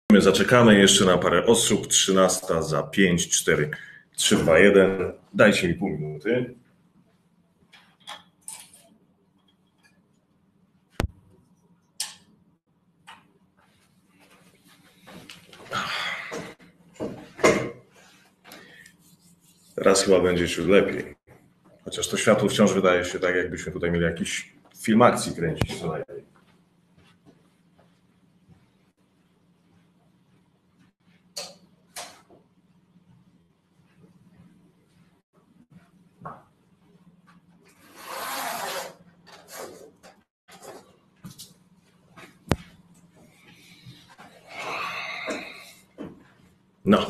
My zaczekamy jeszcze na parę osób. 13 za 5, 4, 3, 2, 1. Dajcie mi pół minuty. Teraz chyba będzie ciut lepiej. Chociaż to światło wciąż wydaje się tak, jakbyśmy tutaj mieli jakiś film akcji kręcić co najmniej. No.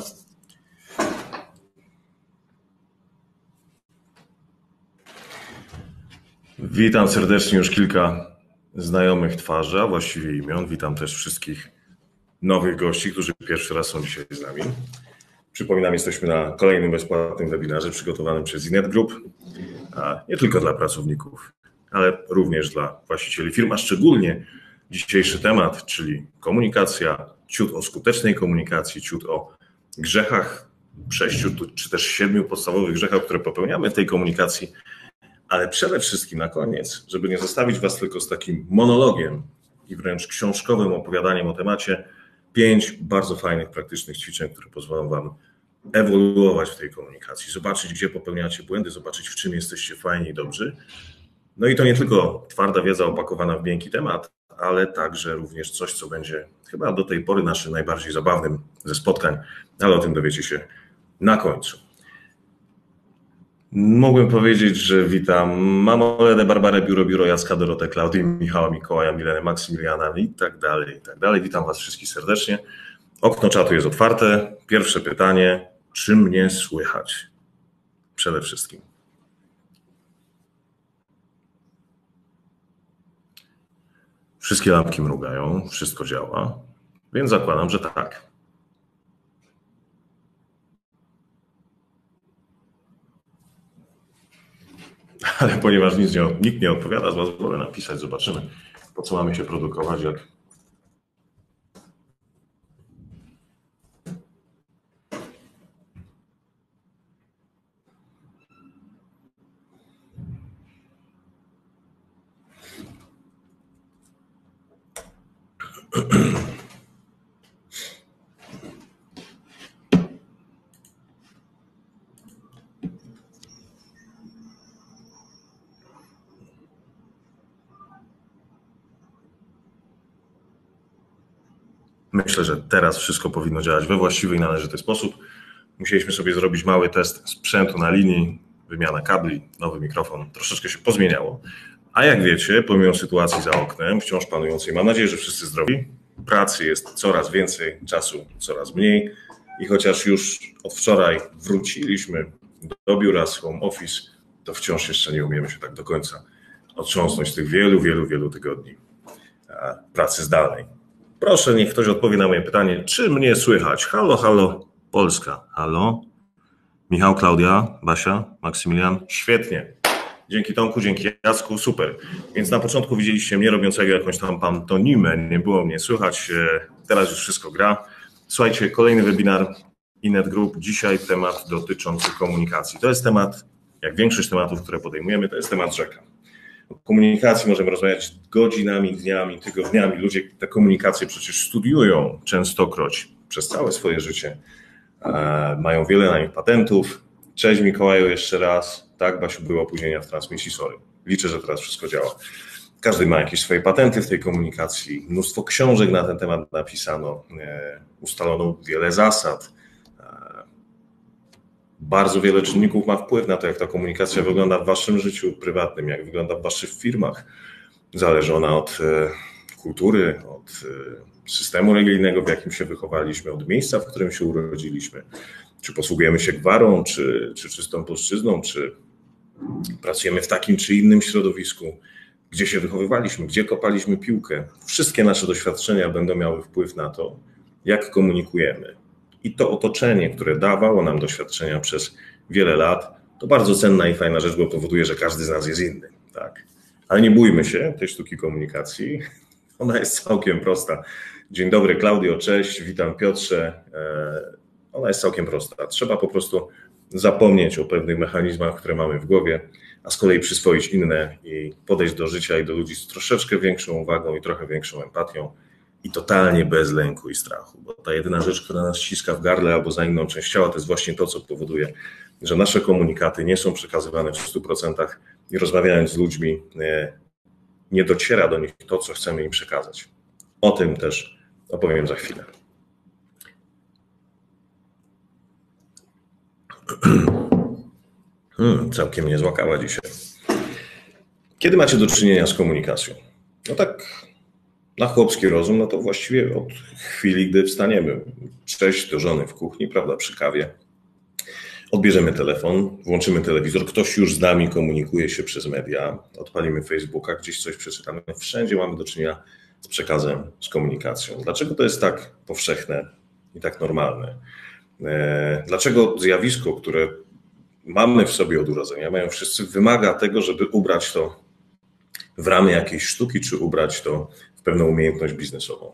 Witam serdecznie, już kilka znajomych twarzy, a właściwie imion. Witam też wszystkich nowych gości, którzy pierwszy raz są dzisiaj z nami. Przypominam, jesteśmy na kolejnym bezpłatnym webinarze przygotowanym przez Inet Group, a nie tylko dla pracowników, ale również dla właścicieli firm, a szczególnie dzisiejszy temat, czyli komunikacja, ciut o skutecznej komunikacji, ciut o grzechach, 6 czy też 7 podstawowych grzechach, które popełniamy w tej komunikacji, ale przede wszystkim na koniec, żeby nie zostawić Was tylko z takim monologiem i wręcz książkowym opowiadaniem o temacie, 5 bardzo fajnych, praktycznych ćwiczeń, które pozwolą Wam ewoluować w tej komunikacji, zobaczyć, gdzie popełniacie błędy, zobaczyć, w czym jesteście fajni i dobrzy. No i to nie tylko twarda wiedza opakowana w miękki temat, ale także również coś, co będzie chyba do tej pory naszym najbardziej zabawnym ze spotkań, ale o tym dowiecie się na końcu. Mógłbym powiedzieć, że witam Mamoledę, Barbarę, Biuro, Jacka, Dorotę, Klaudię, Michała, Mikołaja, Milenę, Maksymiliana i tak dalej, i tak dalej. Witam Was wszystkich serdecznie. Okno czatu jest otwarte. Pierwsze pytanie, czy mnie słychać? Przede wszystkim. Wszystkie lampki mrugają, wszystko działa, więc zakładam, że tak. Ale ponieważ nikt nie odpowiada, z Was wolę napisać, zobaczymy, po co mamy się produkować, jak myślę, że teraz wszystko powinno działać we właściwy i należyty sposób. Musieliśmy sobie zrobić mały test sprzętu na linii, wymiana kabli, nowy mikrofon, troszeczkę się pozmieniało. A jak wiecie, pomimo sytuacji za oknem, wciąż panującej, mam nadzieję, że wszyscy zdrowi, pracy jest coraz więcej, czasu coraz mniej i chociaż już od wczoraj wróciliśmy do biura z home office, to wciąż jeszcze nie umiemy się tak do końca otrząsnąć z tych wielu tygodni pracy zdalnej. Proszę, niech ktoś odpowie na moje pytanie, czy mnie słychać? Halo, halo, Polska. Halo? Michał, Klaudia, Basia, Maksymilian? Świetnie. Dzięki Tomku, dzięki Jacku, super. Więc na początku widzieliście mnie robiącego jakąś tam pantomimę, nie było mnie słychać, teraz już wszystko gra. Słuchajcie, kolejny webinar Inet Group. Dzisiaj temat dotyczący komunikacji. To jest temat, jak większość tematów, które podejmujemy, to jest temat rzeka. O komunikacji możemy rozmawiać godzinami, dniami, tygodniami. Ludzie tę komunikację przecież studiują częstokroć przez całe swoje życie. Mają wiele na nich patentów. Cześć Mikołaju jeszcze raz. Tak, Basiu, było opóźnienia w transmisji, sorry. Liczę, że teraz wszystko działa. Każdy ma jakieś swoje patenty w tej komunikacji. Mnóstwo książek na ten temat napisano. Ustalono wiele zasad. Bardzo wiele czynników ma wpływ na to, jak ta komunikacja wygląda w waszym życiu prywatnym, jak wygląda w waszych firmach. Zależy ona od kultury, od systemu religijnego, w jakim się wychowaliśmy, od miejsca, w którym się urodziliśmy. Czy posługujemy się gwarą, czy czystą polszczyzną, czy pracujemy w takim czy innym środowisku, gdzie się wychowywaliśmy, gdzie kopaliśmy piłkę. Wszystkie nasze doświadczenia będą miały wpływ na to, jak komunikujemy. I to otoczenie, które dawało nam doświadczenia przez wiele lat, to bardzo cenna i fajna rzecz, bo powoduje, że każdy z nas jest inny. Tak? Ale nie bójmy się tej sztuki komunikacji. Ona jest całkiem prosta. Dzień dobry, Klaudio, cześć, witam Piotrze. Ona jest całkiem prosta. Trzeba po prostu zapomnieć o pewnych mechanizmach, które mamy w głowie, a z kolei przyswoić inne i podejść do życia i do ludzi z troszeczkę większą uwagą i trochę większą empatią i totalnie bez lęku i strachu, bo ta jedyna rzecz, która nas ściska w gardle albo za inną część ciała, to jest właśnie to, co powoduje, że nasze komunikaty nie są przekazywane w 100% i rozmawiając z ludźmi nie dociera do nich to, co chcemy im przekazać. O tym też opowiem za chwilę. Całkiem niezła kawa dzisiaj. Kiedy macie do czynienia z komunikacją? No tak na chłopski rozum, no to właściwie od chwili, gdy wstaniemy. Cześć do żony w kuchni, prawda, przy kawie. Odbierzemy telefon, włączymy telewizor, ktoś już z nami komunikuje się przez media, odpalimy Facebooka, gdzieś coś przeczytamy. Wszędzie mamy do czynienia z przekazem, z komunikacją. Dlaczego to jest tak powszechne i tak normalne? Dlaczego zjawisko, które mamy w sobie od urodzenia, mają wszyscy, wymaga tego, żeby ubrać to w ramy jakiejś sztuki, czy ubrać to w pewną umiejętność biznesową?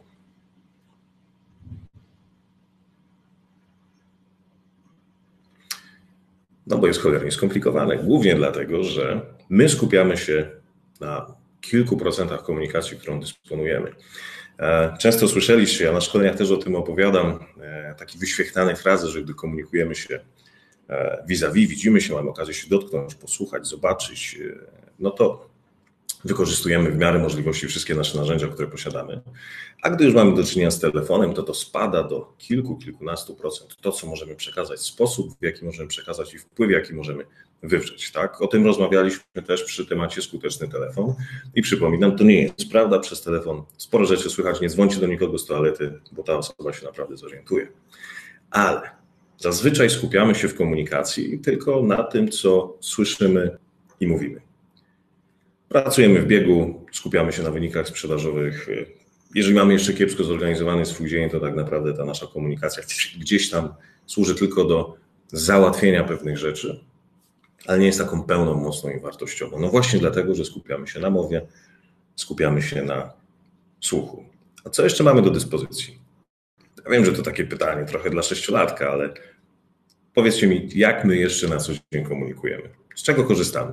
No bo jest cholernie skomplikowane. Głównie dlatego, że my skupiamy się na kilku procentach komunikacji, którą dysponujemy. Często słyszeliście, ja na szkoleniach też o tym opowiadam, taki wyświechtane frazy, że gdy komunikujemy się vis-a-vis, widzimy się, mamy okazję się dotknąć, posłuchać, zobaczyć, no to wykorzystujemy w miarę możliwości wszystkie nasze narzędzia, które posiadamy. A gdy już mamy do czynienia z telefonem, to spada do kilkunastu procent to, co możemy przekazać, sposób, w jaki możemy przekazać i wpływ, jaki możemy wywrzeć. Tak? O tym rozmawialiśmy też przy temacie skuteczny telefon i przypominam, to nie jest prawda, przez telefon sporo rzeczy słychać, nie dzwońcie do nikogo z toalety, bo ta osoba się naprawdę zorientuje. Ale zazwyczaj skupiamy się w komunikacji tylko na tym, co słyszymy i mówimy. Pracujemy w biegu, skupiamy się na wynikach sprzedażowych. Jeżeli mamy jeszcze kiepsko zorganizowany swój dzień, to tak naprawdę ta nasza komunikacja gdzieś tam służy tylko do załatwienia pewnych rzeczy, ale nie jest taką pełną, mocną i wartościową. No właśnie dlatego, że skupiamy się na mowie, skupiamy się na słuchu. A co jeszcze mamy do dyspozycji? Ja wiem, że to takie pytanie trochę dla sześciolatka, ale powiedzcie mi, jak my jeszcze na co dzień komunikujemy? Z czego korzystamy?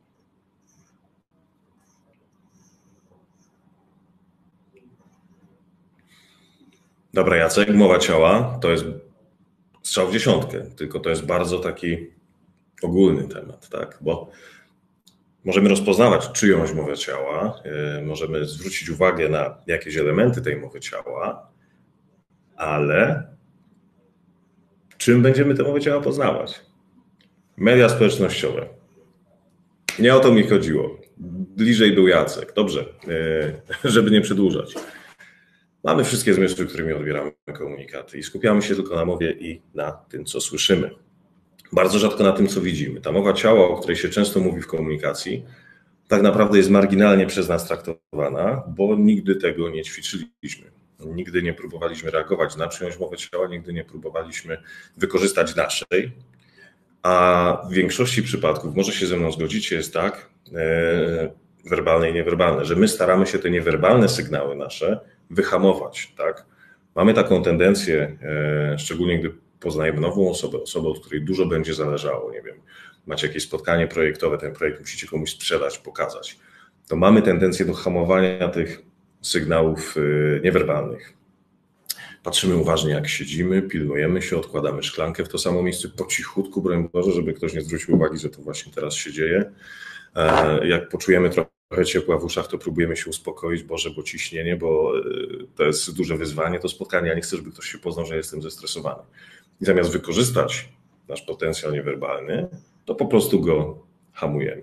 Dobra, Jacek, mowa ciała to jest strzał w dziesiątkę, tylko to jest bardzo taki ogólny temat, tak? Bo możemy rozpoznawać czyjąś mowę ciała, możemy zwrócić uwagę na jakieś elementy tej mowy ciała, ale czym będziemy tę mowę ciała poznawać? Media społecznościowe. Nie o to mi chodziło. Bliżej był Jacek. Dobrze, żeby nie przedłużać. Mamy wszystkie zmysły, którymi odbieramy komunikaty i skupiamy się tylko na mowie i na tym, co słyszymy. Bardzo rzadko na tym, co widzimy. Ta mowa ciała, o której się często mówi w komunikacji, tak naprawdę jest marginalnie przez nas traktowana, bo nigdy tego nie ćwiczyliśmy. Nigdy nie próbowaliśmy reagować na czyjąś mowę ciała, nigdy nie próbowaliśmy wykorzystać naszej, a w większości przypadków, może się ze mną zgodzicie, jest tak, werbalne i niewerbalne, że my staramy się te niewerbalne sygnały nasze wyhamować, tak? Mamy taką tendencję, szczególnie gdy poznajemy nową osobę, od której dużo będzie zależało, nie wiem, macie jakieś spotkanie projektowe, ten projekt musicie komuś sprzedać, pokazać, to mamy tendencję do hamowania tych sygnałów niewerbalnych. Patrzymy uważnie, jak siedzimy, pilnujemy się, odkładamy szklankę w to samo miejsce po cichutku, broń Boże, żeby ktoś nie zwrócił uwagi, że to właśnie teraz się dzieje. Jak poczujemy trochę ciepła w uszach, to próbujemy się uspokoić, Boże, bo ciśnienie, bo to jest duże wyzwanie, to spotkanie, ja nie chcę, żeby ktoś się poznał, że jestem zestresowany. I zamiast wykorzystać nasz potencjał niewerbalny, to po prostu go hamujemy.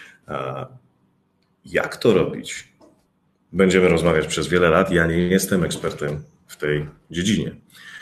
Jak to robić? Będziemy rozmawiać przez wiele lat, ja nie jestem ekspertem w tej dziedzinie.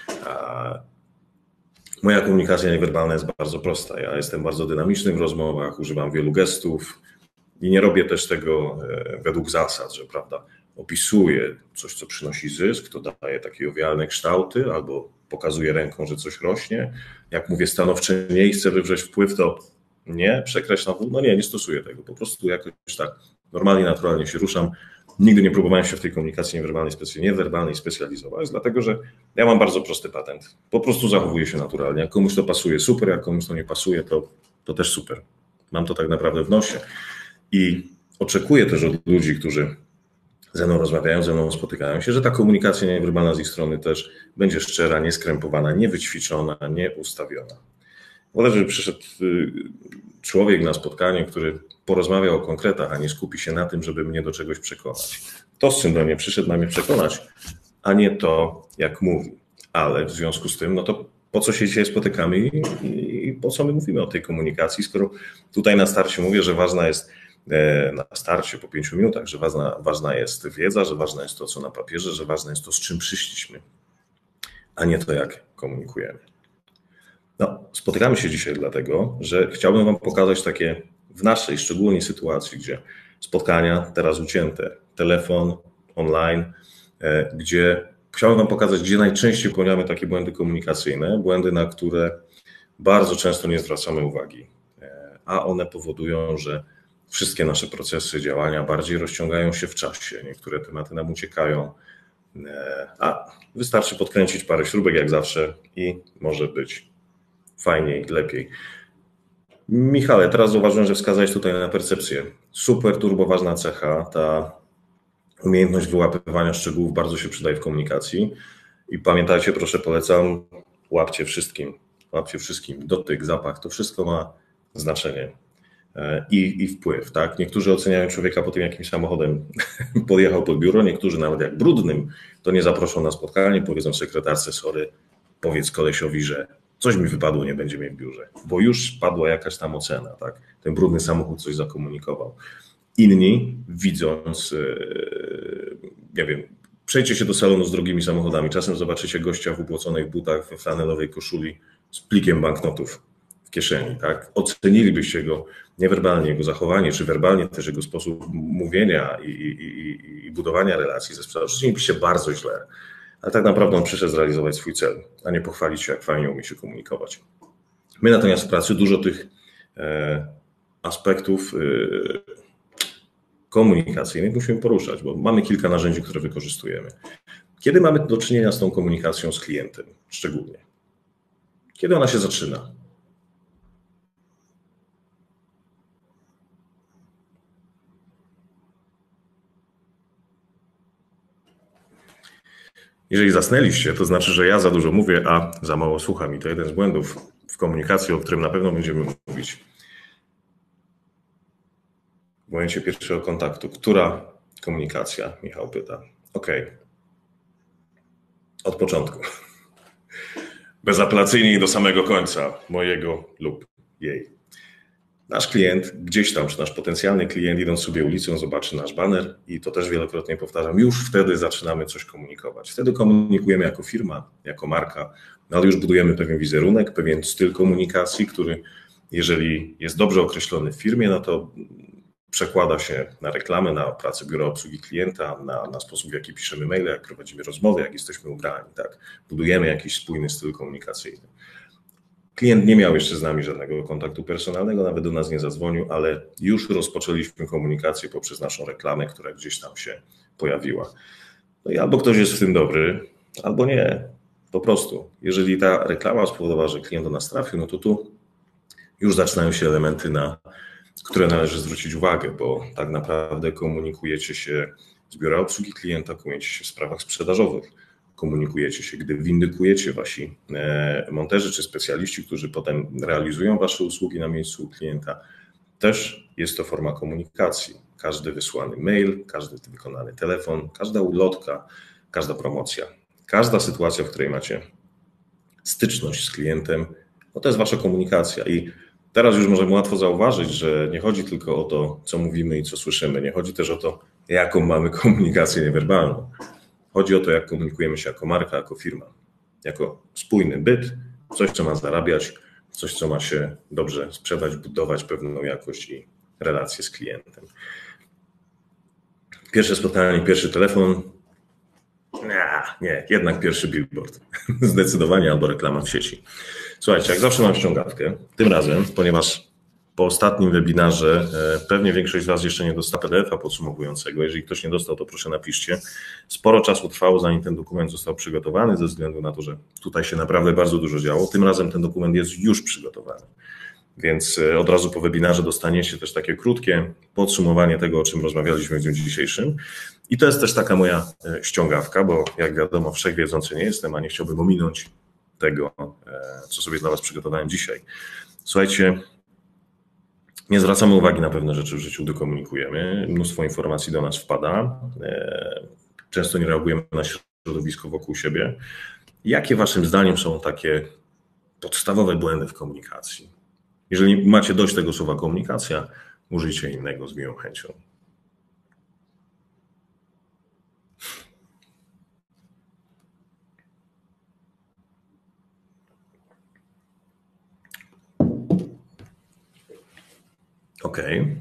Moja komunikacja niewerbalna jest bardzo prosta. Ja jestem bardzo dynamiczny w rozmowach, używam wielu gestów i nie robię też tego według zasad, że prawda, opisuję coś, co przynosi zysk, to daje takie owialne kształty albo pokazuje ręką, że coś rośnie. Jak mówię stanowczo nie i chcę wywrzeć wpływ, to nie, przekreślam, no nie stosuję tego. Po prostu jakoś tak normalnie, naturalnie się ruszam Nigdy nie próbowałem się w tej komunikacji niewerbalnej specjalizować, dlatego że ja mam bardzo prosty patent. Po prostu zachowuję się naturalnie. Jak komuś to pasuje, super, jak komuś to nie pasuje, to też super. Mam to tak naprawdę w nosie. I oczekuję też od ludzi, którzy ze mną rozmawiają, ze mną spotykają się, że ta komunikacja niewerbalna z ich strony też będzie szczera, nieskrępowana, niewyćwiczona, nieustawiona. Wolę, żeby przyszedł człowiek na spotkanie, który porozmawia o konkretach, a nie skupi się na tym, żeby mnie do czegoś przekonać. To, z czym do mnie przyszedł, ma mnie przekonać, a nie to, jak mówi. Ale w związku z tym, no to po co się dzisiaj spotykamy i po co my mówimy o tej komunikacji, skoro tutaj na starcie mówię, że ważna jest, na starcie po 5 minutach, że ważna jest wiedza, że ważne jest to, co na papierze, że ważne jest to, z czym przyszliśmy, a nie to, jak komunikujemy. No, spotykamy się dzisiaj dlatego, że chciałbym Wam pokazać takie w naszej szczególnej sytuacji, gdzie spotkania teraz ucięte, telefon, online, gdzie chciałbym Wam pokazać, gdzie najczęściej popełniamy takie błędy komunikacyjne, błędy, na które bardzo często nie zwracamy uwagi, a one powodują, że wszystkie nasze procesy, działania bardziej rozciągają się w czasie, niektóre tematy nam uciekają, a wystarczy podkręcić parę śrubek jak zawsze i może być fajniej, lepiej. Michale, teraz zauważyłem, że wskazałeś tutaj na percepcję. Super turbo ważna cecha, ta umiejętność wyłapywania szczegółów bardzo się przydaje w komunikacji. I pamiętajcie, proszę, polecam, łapcie wszystkim, dotyk, zapach, to wszystko ma znaczenie i wpływ. Tak? Niektórzy oceniają człowieka po tym, jakim samochodem podjechał pod biuro, niektórzy nawet jak brudnym, to nie zaproszą na spotkanie, powiedzą sekretarce, sorry, powiedz kolesiowi, że coś mi wypadło, nie będzie mnie w biurze, bo już padła jakaś tam ocena, tak? Ten brudny samochód coś zakomunikował. Inni, widząc, nie wiem, przejdźcie się do salonu z drogimi samochodami, czasem zobaczycie gościa w ubłoconych butach, we flanelowej koszuli z plikiem banknotów w kieszeni, tak? Ocenilibyście go niewerbalnie, jego zachowanie, czy werbalnie też jego sposób mówienia i budowania relacji ze sprzedażą, ocenilibyście bardzo źle. Ale tak naprawdę on przyszedł zrealizować swój cel, a nie pochwalić się, jak fajnie umie się komunikować. My natomiast w pracy dużo tych aspektów komunikacyjnych musimy poruszać, bo mamy kilka narzędzi, które wykorzystujemy. Kiedy mamy do czynienia z tą komunikacją z klientem szczególnie? Kiedy ona się zaczyna? Jeżeli zasnęliście, to znaczy, że ja za dużo mówię, a za mało słucham. I to jeden z błędów w komunikacji, o którym na pewno będziemy mówić. W momencie pierwszego kontaktu. Która komunikacja? Michał pyta. Okej. Od początku. Bezapelacyjnie i do samego końca mojego lub jej. Nasz klient gdzieś tam, czy nasz potencjalny klient, idąc sobie ulicą, zobaczy nasz baner i to też wielokrotnie powtarzam, już wtedy zaczynamy coś komunikować. Wtedy komunikujemy jako firma, jako marka, no ale już budujemy pewien wizerunek, pewien styl komunikacji, który jeżeli jest dobrze określony w firmie, no to przekłada się na reklamę, na pracę biura obsługi klienta, na sposób, w jaki piszemy maile, jak prowadzimy rozmowy, jak jesteśmy ubrani. Tak? Budujemy jakiś spójny styl komunikacyjny. Klient nie miał jeszcze z nami żadnego kontaktu personalnego, nawet do nas nie zadzwonił, ale już rozpoczęliśmy komunikację poprzez naszą reklamę, która gdzieś tam się pojawiła. No i albo ktoś jest w tym dobry, albo nie. Po prostu. Jeżeli ta reklama spowodowała, że klient do nas trafił, no to tu już zaczynają się elementy, na które należy zwrócić uwagę, bo tak naprawdę komunikujecie się z biura obsługi klienta, komunikujecie się w sprawach sprzedażowych. Komunikujecie się, gdy windykujecie wasi monterzy czy specjaliści, którzy potem realizują wasze usługi na miejscu u klienta. Też jest to forma komunikacji. Każdy wysłany mail, każdy wykonany telefon, każda ulotka, każda promocja, każda sytuacja, w której macie styczność z klientem, no to jest wasza komunikacja. I teraz już możemy łatwo zauważyć, że nie chodzi tylko o to, co mówimy i co słyszymy. Nie chodzi też o to, jaką mamy komunikację niewerbalną. Chodzi o to, jak komunikujemy się jako marka, jako firma, jako spójny byt, coś, co ma zarabiać, coś, co ma się dobrze sprzedać, budować pewną jakość i relację z klientem. Pierwsze spotkanie, pierwszy telefon. Nie, jednak pierwszy billboard. Zdecydowanie albo reklama w sieci. Słuchajcie, jak zawsze mam ściągawkę. Tym razem, ponieważ po ostatnim webinarze pewnie większość z Was jeszcze nie dostała PDF-a podsumowującego. Jeżeli ktoś nie dostał, to proszę napiszcie. Sporo czasu trwało, zanim ten dokument został przygotowany, ze względu na to, że tutaj się naprawdę bardzo dużo działo. Tym razem ten dokument jest już przygotowany. Więc od razu po webinarze dostaniecie też takie krótkie podsumowanie tego, o czym rozmawialiśmy w dniu dzisiejszym. I to jest też taka moja ściągawka, bo jak wiadomo, wszechwiedzący nie jestem, a nie chciałbym ominąć tego, co sobie dla Was przygotowałem dzisiaj. Słuchajcie, nie zwracamy uwagi na pewne rzeczy w życiu, gdy komunikujemy. Mnóstwo informacji do nas wpada. Często nie reagujemy na środowisko wokół siebie. Jakie Waszym zdaniem są takie podstawowe błędy w komunikacji? Jeżeli macie dość tego słowa komunikacja, użyjcie innego z miłą chęcią. Okej.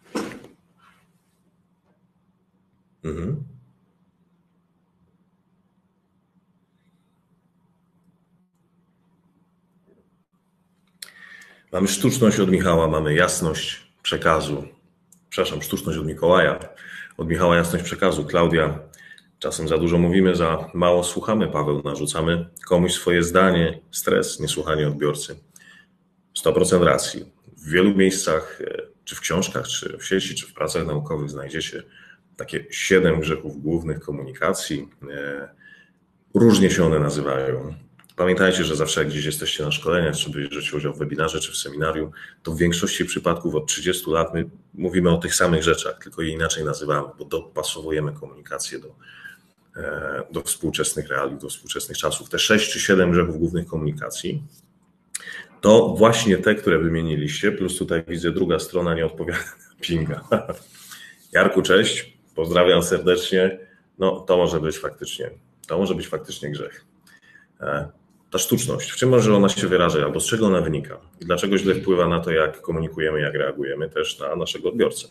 Mamy sztuczność od Michała, mamy jasność przekazu. Przepraszam, sztuczność od Mikołaja. Od Michała jasność przekazu. Klaudia, czasem za dużo mówimy, za mało słuchamy. Paweł, narzucamy komuś swoje zdanie. Stres, niesłuchanie odbiorcy. 100% racji. W wielu miejscach, czy w książkach, czy w sieci, czy w pracach naukowych znajdziecie takie 7 grzechów głównych komunikacji. Różnie się one nazywają. Pamiętajcie, że zawsze jak gdzieś jesteście na szkoleniach, czy bierzecie udział w webinarze, czy w seminarium, to w większości przypadków od 30 lat my mówimy o tych samych rzeczach, tylko je inaczej nazywamy, bo dopasowujemy komunikację do współczesnych realiów, do współczesnych czasów. Te 6 czy 7 grzechów głównych komunikacji to właśnie te, które wymieniliście, plus tutaj widzę druga strona nie odpowiada na pinga. Jarku, cześć, pozdrawiam serdecznie. No to może być faktycznie grzech. Ta sztuczność, w czym może ona się wyrażać, albo z czego ona wynika i dlaczego źle wpływa na to, jak komunikujemy, jak reagujemy też na naszego odbiorcę.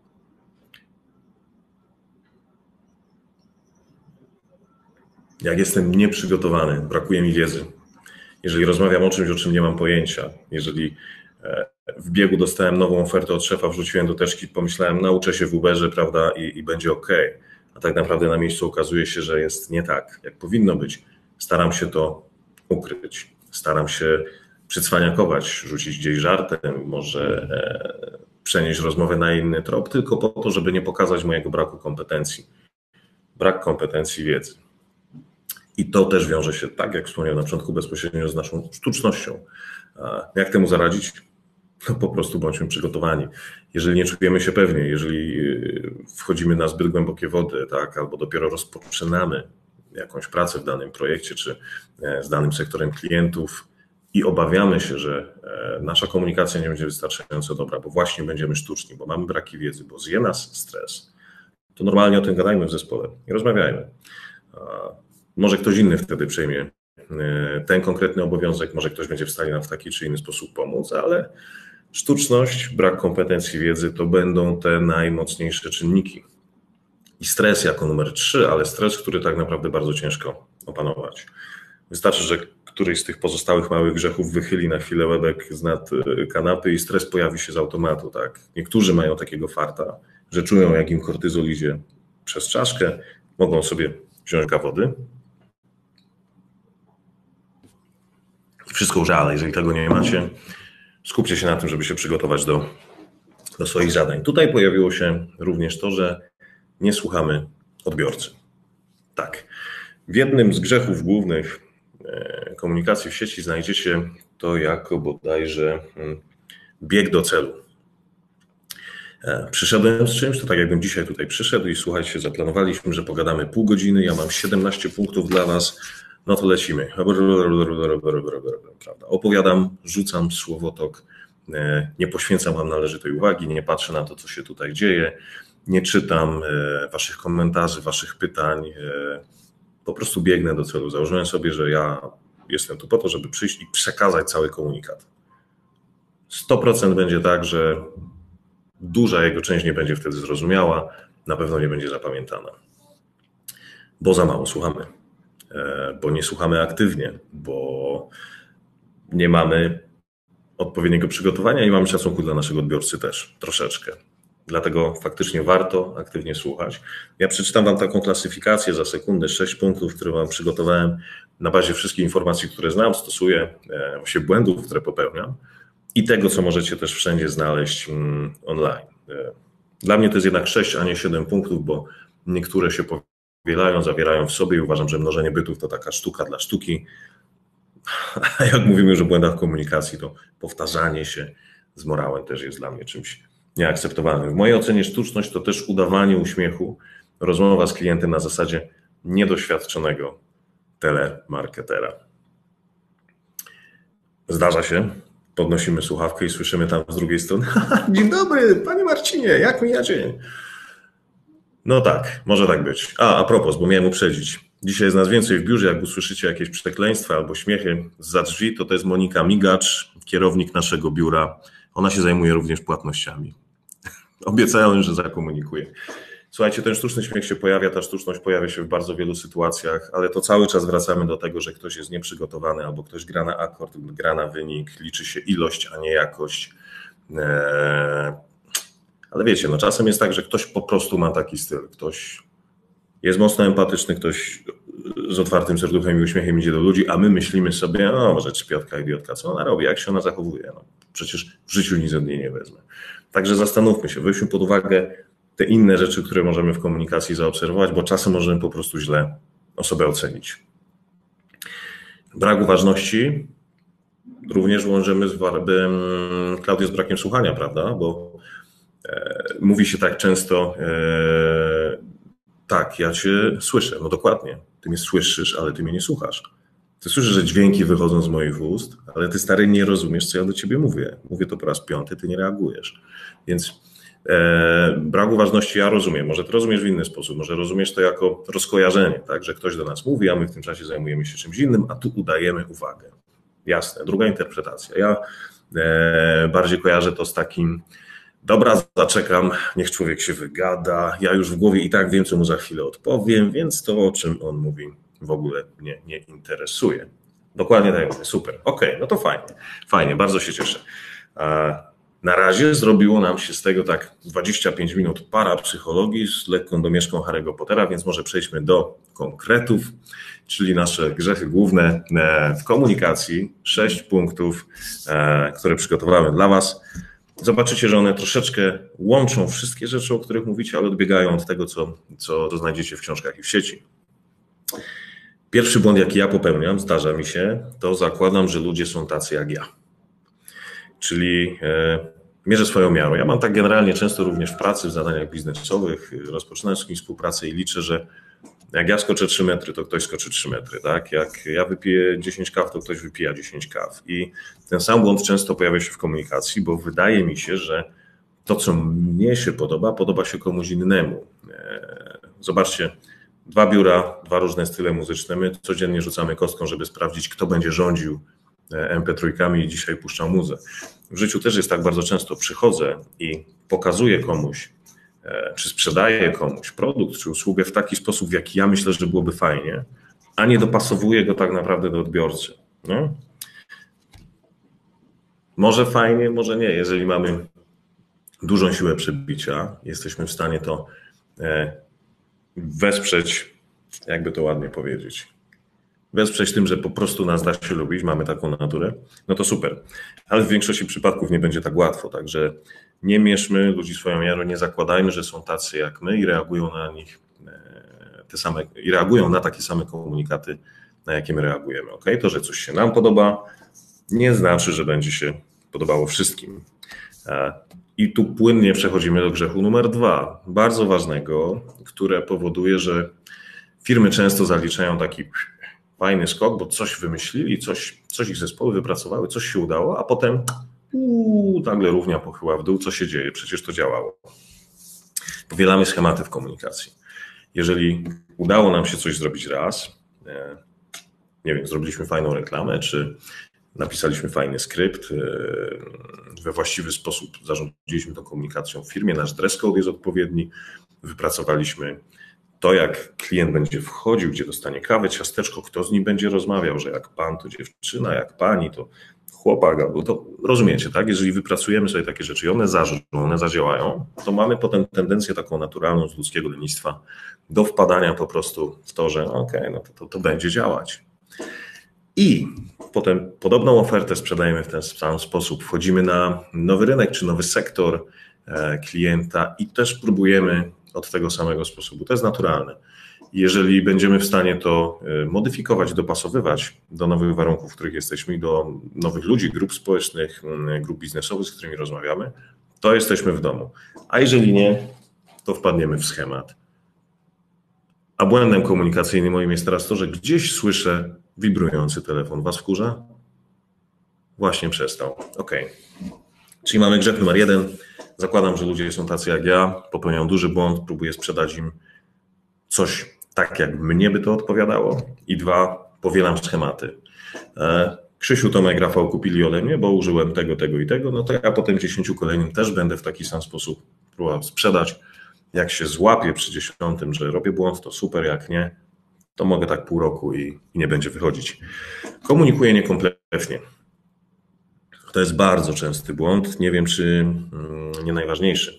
Jak jestem nieprzygotowany, brakuje mi wiedzy, jeżeli rozmawiam o czymś, o czym nie mam pojęcia, jeżeli w biegu dostałem nową ofertę od szefa, wrzuciłem do teczki, pomyślałem, nauczę się w Uberze, prawda, i będzie ok, a tak naprawdę na miejscu okazuje się, że jest nie tak, jak powinno być. Staram się to ukryć, staram się przycwaniakować, rzucić gdzieś żartem, może przenieść rozmowę na inny trop, tylko po to, żeby nie pokazać mojego braku kompetencji. Brak kompetencji wiedzy. I to też wiąże się, tak jak wspomniałem na początku, bezpośrednio z naszą sztucznością. Jak temu zaradzić? No po prostu bądźmy przygotowani. Jeżeli nie czujemy się pewnie, jeżeli wchodzimy na zbyt głębokie wody, tak, albo dopiero rozpoczynamy jakąś pracę w danym projekcie, czy z danym sektorem klientów i obawiamy się, że nasza komunikacja nie będzie wystarczająco dobra, bo właśnie będziemy sztuczni, bo mamy braki wiedzy, bo zje nas stres, to normalnie o tym gadajmy w zespole i rozmawiajmy. Może ktoś inny wtedy przejmie ten konkretny obowiązek, może ktoś będzie w stanie nam w taki czy inny sposób pomóc, ale sztuczność, brak kompetencji wiedzy to będą te najmocniejsze czynniki. I stres jako numer 3, ale stres, który tak naprawdę bardzo ciężko opanować. Wystarczy, że któryś z tych pozostałych małych grzechów wychyli na chwilę łebek z nad kanapy i stres pojawi się z automatu. Tak? Niektórzy mają takiego farta, że czują, jak im kortyzol idzie przez czaszkę, mogą sobie wziąć wody i wszystko już, ale jeżeli tego nie macie, skupcie się na tym, żeby się przygotować do swoich zadań. Tutaj pojawiło się również to, że nie słuchamy odbiorcy. Tak. W jednym z grzechów głównych komunikacji w sieci znajdziecie to jako bodajże bieg do celu. Przyszedłem z czymś, to tak jakbym dzisiaj tutaj przyszedł i słuchajcie, zaplanowaliśmy, że pogadamy pół godziny, ja mam 17 punktów dla was, no to lecimy. Prawda. Opowiadam, rzucam słowotok, nie poświęcam wam należytej uwagi, nie patrzę na to, co się tutaj dzieje, nie czytam waszych komentarzy, waszych pytań, po prostu biegnę do celu. Założyłem sobie, że ja jestem tu po to, żeby przyjść i przekazać cały komunikat. 100% będzie tak, że duża jego część nie będzie wtedy zrozumiała, na pewno nie będzie zapamiętana. Bo za mało słuchamy, bo nie słuchamy aktywnie, bo nie mamy odpowiedniego przygotowania i mamy szacunku dla naszego odbiorcy też, troszeczkę. Dlatego faktycznie warto aktywnie słuchać. Ja przeczytam Wam taką klasyfikację za sekundę, 6 punktów, które Wam przygotowałem na bazie wszystkich informacji, które znam, stosuję, właśnie błędów, które popełniam i tego, co możecie też wszędzie znaleźć online. Dla mnie to jest jednak 6, a nie 7 punktów, bo niektóre się powielają, zawierają w sobie i uważam, że mnożenie bytów to taka sztuka dla sztuki. A jak mówimy już o błędach komunikacji, to powtarzanie się z morałem też jest dla mnie czymś nieakceptowalnym. W mojej ocenie sztuczność to też udawanie uśmiechu, rozmowa z klientem na zasadzie niedoświadczonego telemarketera. Zdarza się, podnosimy słuchawkę i słyszymy tam z drugiej strony: dzień dobry, panie Marcinie, jak mija dzień? No tak, może tak być. A propos, bo miałem uprzedzić. Dzisiaj jest nas więcej w biurze, jak usłyszycie jakieś przekleństwa albo śmiechy zza drzwi, to jest Monika Migacz, kierownik naszego biura. Ona się zajmuje również płatnościami. Obiecałem, że zakomunikuję. Słuchajcie, ten sztuczny śmiech się pojawia, ta sztuczność pojawia się w bardzo wielu sytuacjach, ale to cały czas wracamy do tego, że ktoś jest nieprzygotowany albo ktoś gra na akord, gra na wynik, liczy się ilość, a nie jakość. Ale wiecie, no czasem jest tak, że ktoś po prostu ma taki styl, ktoś jest mocno empatyczny, ktoś z otwartym serduchem i uśmiechem idzie do ludzi, a my myślimy sobie: no może czpiotka, idiotka, co ona robi, jak się ona zachowuje? No, przecież w życiu nic od niej nie wezmę. Także zastanówmy się, weźmy pod uwagę te inne rzeczy, które możemy w komunikacji zaobserwować, bo czasem możemy po prostu źle osobę ocenić. Brak uważności również łączymy z Klaudię z brakiem słuchania, prawda? Bo mówi się tak często: tak, ja cię słyszę. No dokładnie, ty mnie słyszysz, ale ty mnie nie słuchasz. Ty słyszysz, że dźwięki wychodzą z moich ust, ale ty, stary, nie rozumiesz, co ja do ciebie mówię. Mówię to po raz 5, ty nie reagujesz. Więc brak uważności ja rozumiem. Może ty rozumiesz w inny sposób, może rozumiesz to jako rozkojarzenie, tak, że ktoś do nas mówi, a my w tym czasie zajmujemy się czymś innym, a tu udajemy uwagę. Jasne, druga interpretacja. Ja bardziej kojarzę to z takim: dobra, zaczekam, niech człowiek się wygada, ja już w głowie i tak wiem, co mu za chwilę odpowiem, więc to, o czym on mówi, w ogóle mnie nie interesuje. Dokładnie tak, super, okej, no to fajnie, bardzo się cieszę. Na razie zrobiło nam się z tego tak 25 minut parapsychologii z lekką domieszką Harry'ego Pottera, więc może przejdźmy do konkretów, czyli nasze grzechy główne w komunikacji. 6 punktów, które przygotowałem dla Was. Zobaczycie, że one troszeczkę łączą wszystkie rzeczy, o których mówicie, ale odbiegają od tego, co znajdziecie w książkach i w sieci. Pierwszy błąd, jaki ja popełniam, zdarza mi się, to zakładam, że ludzie są tacy jak ja. Czyli mierzę swoją miarą. Ja mam tak generalnie często również w pracy, w zadaniach biznesowych, rozpoczynam z kimś współpracę i liczę, że jak ja skoczę 3 metry, to ktoś skoczy 3 metry. Tak? Jak ja wypiję 10 kaw, to ktoś wypija 10 kaw. I ten sam błąd często pojawia się w komunikacji, bo wydaje mi się, że to, co mnie się podoba się komuś innemu. Zobaczcie, 2 biura, 2 różne style muzyczne. My codziennie rzucamy kostką, żeby sprawdzić, kto będzie rządził MP3 i dzisiaj puszczał muzę. W życiu też jest tak bardzo często. Przychodzę i pokazuję komuś, czy sprzedaję komuś produkt, czy usługę w taki sposób, w jaki ja myślę, że byłoby fajnie, a nie dopasowuję go tak naprawdę do odbiorcy. No? Może fajnie, może nie. Jeżeli mamy dużą siłę przebicia, jesteśmy w stanie to wesprzeć, jakby to ładnie powiedzieć, wesprzeć tym, że po prostu nas da się lubić, mamy taką naturę, no to super. Ale w większości przypadków nie będzie tak łatwo, także nie mierzmy ludzi swoją miarą, nie zakładajmy, że są tacy jak my i reagują na nich reagują na takie same komunikaty, na jakie my reagujemy. Okay? To, że coś się nam podoba, nie znaczy, że będzie się podobało wszystkim. I tu płynnie przechodzimy do grzechu numer 2, bardzo ważnego, które powoduje, że firmy często zaliczają taki fajny skok, bo coś wymyślili, coś ich zespoły wypracowały, coś się udało, a potem nagle równia pochyła w dół, co się dzieje, przecież to działało. Powielamy schematy w komunikacji. Jeżeli udało nam się coś zrobić raz, nie wiem, zrobiliśmy fajną reklamę, czy napisaliśmy fajny skrypt, we właściwy sposób zarządziliśmy tą komunikacją w firmie, nasz dress code jest odpowiedni, wypracowaliśmy to jak klient będzie wchodził, gdzie dostanie kawę, ciasteczko, kto z nim będzie rozmawiał, że jak pan to dziewczyna, jak pani to chłopak, albo to rozumiecie, tak? Jeżeli wypracujemy sobie takie rzeczy i one zażrą, one zadziałają, to mamy potem tendencję taką naturalną z ludzkiego lenistwa do wpadania po prostu w to, że okej, no to będzie działać. I potem podobną ofertę sprzedajemy w ten sam sposób. Wchodzimy na nowy rynek czy nowy sektor klienta i też próbujemy od tego samego sposobu. To jest naturalne. Jeżeli będziemy w stanie to modyfikować, dopasowywać do nowych warunków, w których jesteśmy i do nowych ludzi, grup społecznych, grup biznesowych, z którymi rozmawiamy, to jesteśmy w domu. A jeżeli nie, to wpadniemy w schemat. A błędem komunikacyjnym moim jest teraz to, że gdzieś słyszę wibrujący telefon. Was wkurza? Właśnie przestał. OK. Czyli mamy grzech numer 1. Zakładam, że ludzie są tacy jak ja, popełniają duży błąd, próbuję sprzedać im coś tak, jak mnie by to odpowiadało. I 2, powielam schematy. Krzysiu, Tomek, Rafał kupili ode mnie, bo użyłem tego, tego i tego, no to ja potem 10 kolejnym też będę w taki sam sposób próbował sprzedać. Jak się złapię przy 10, że robię błąd, to super, jak nie, to mogę tak pół roku i nie będzie wychodzić. Komunikuję niekompletnie. To jest bardzo częsty błąd, nie wiem czy nie najważniejszy.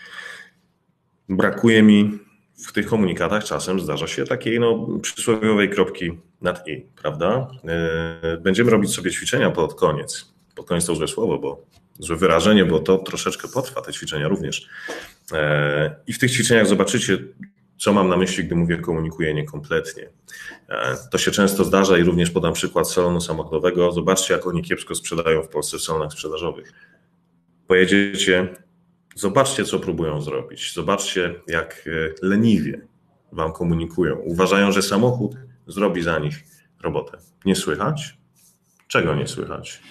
Brakuje mi w tych komunikatach czasem, zdarza się takiej przysłowiowej kropki nad i, prawda? Będziemy robić sobie ćwiczenia pod koniec. Pod koniec to złe słowo, bo złe wyrażenie, bo to troszeczkę potrwa, te ćwiczenia również. I w tych ćwiczeniach zobaczycie, co mam na myśli, gdy mówię komunikuję niekompletnie. To się często zdarza i również podam przykład salonu samochodowego. Zobaczcie, jak oni kiepsko sprzedają w Polsce w salonach sprzedażowych. Pojedziecie, zobaczcie, co próbują zrobić. Zobaczcie, jak leniwie wam komunikują. Uważają, że samochód zrobi za nich robotę. Nie słychać? Czego nie słychać?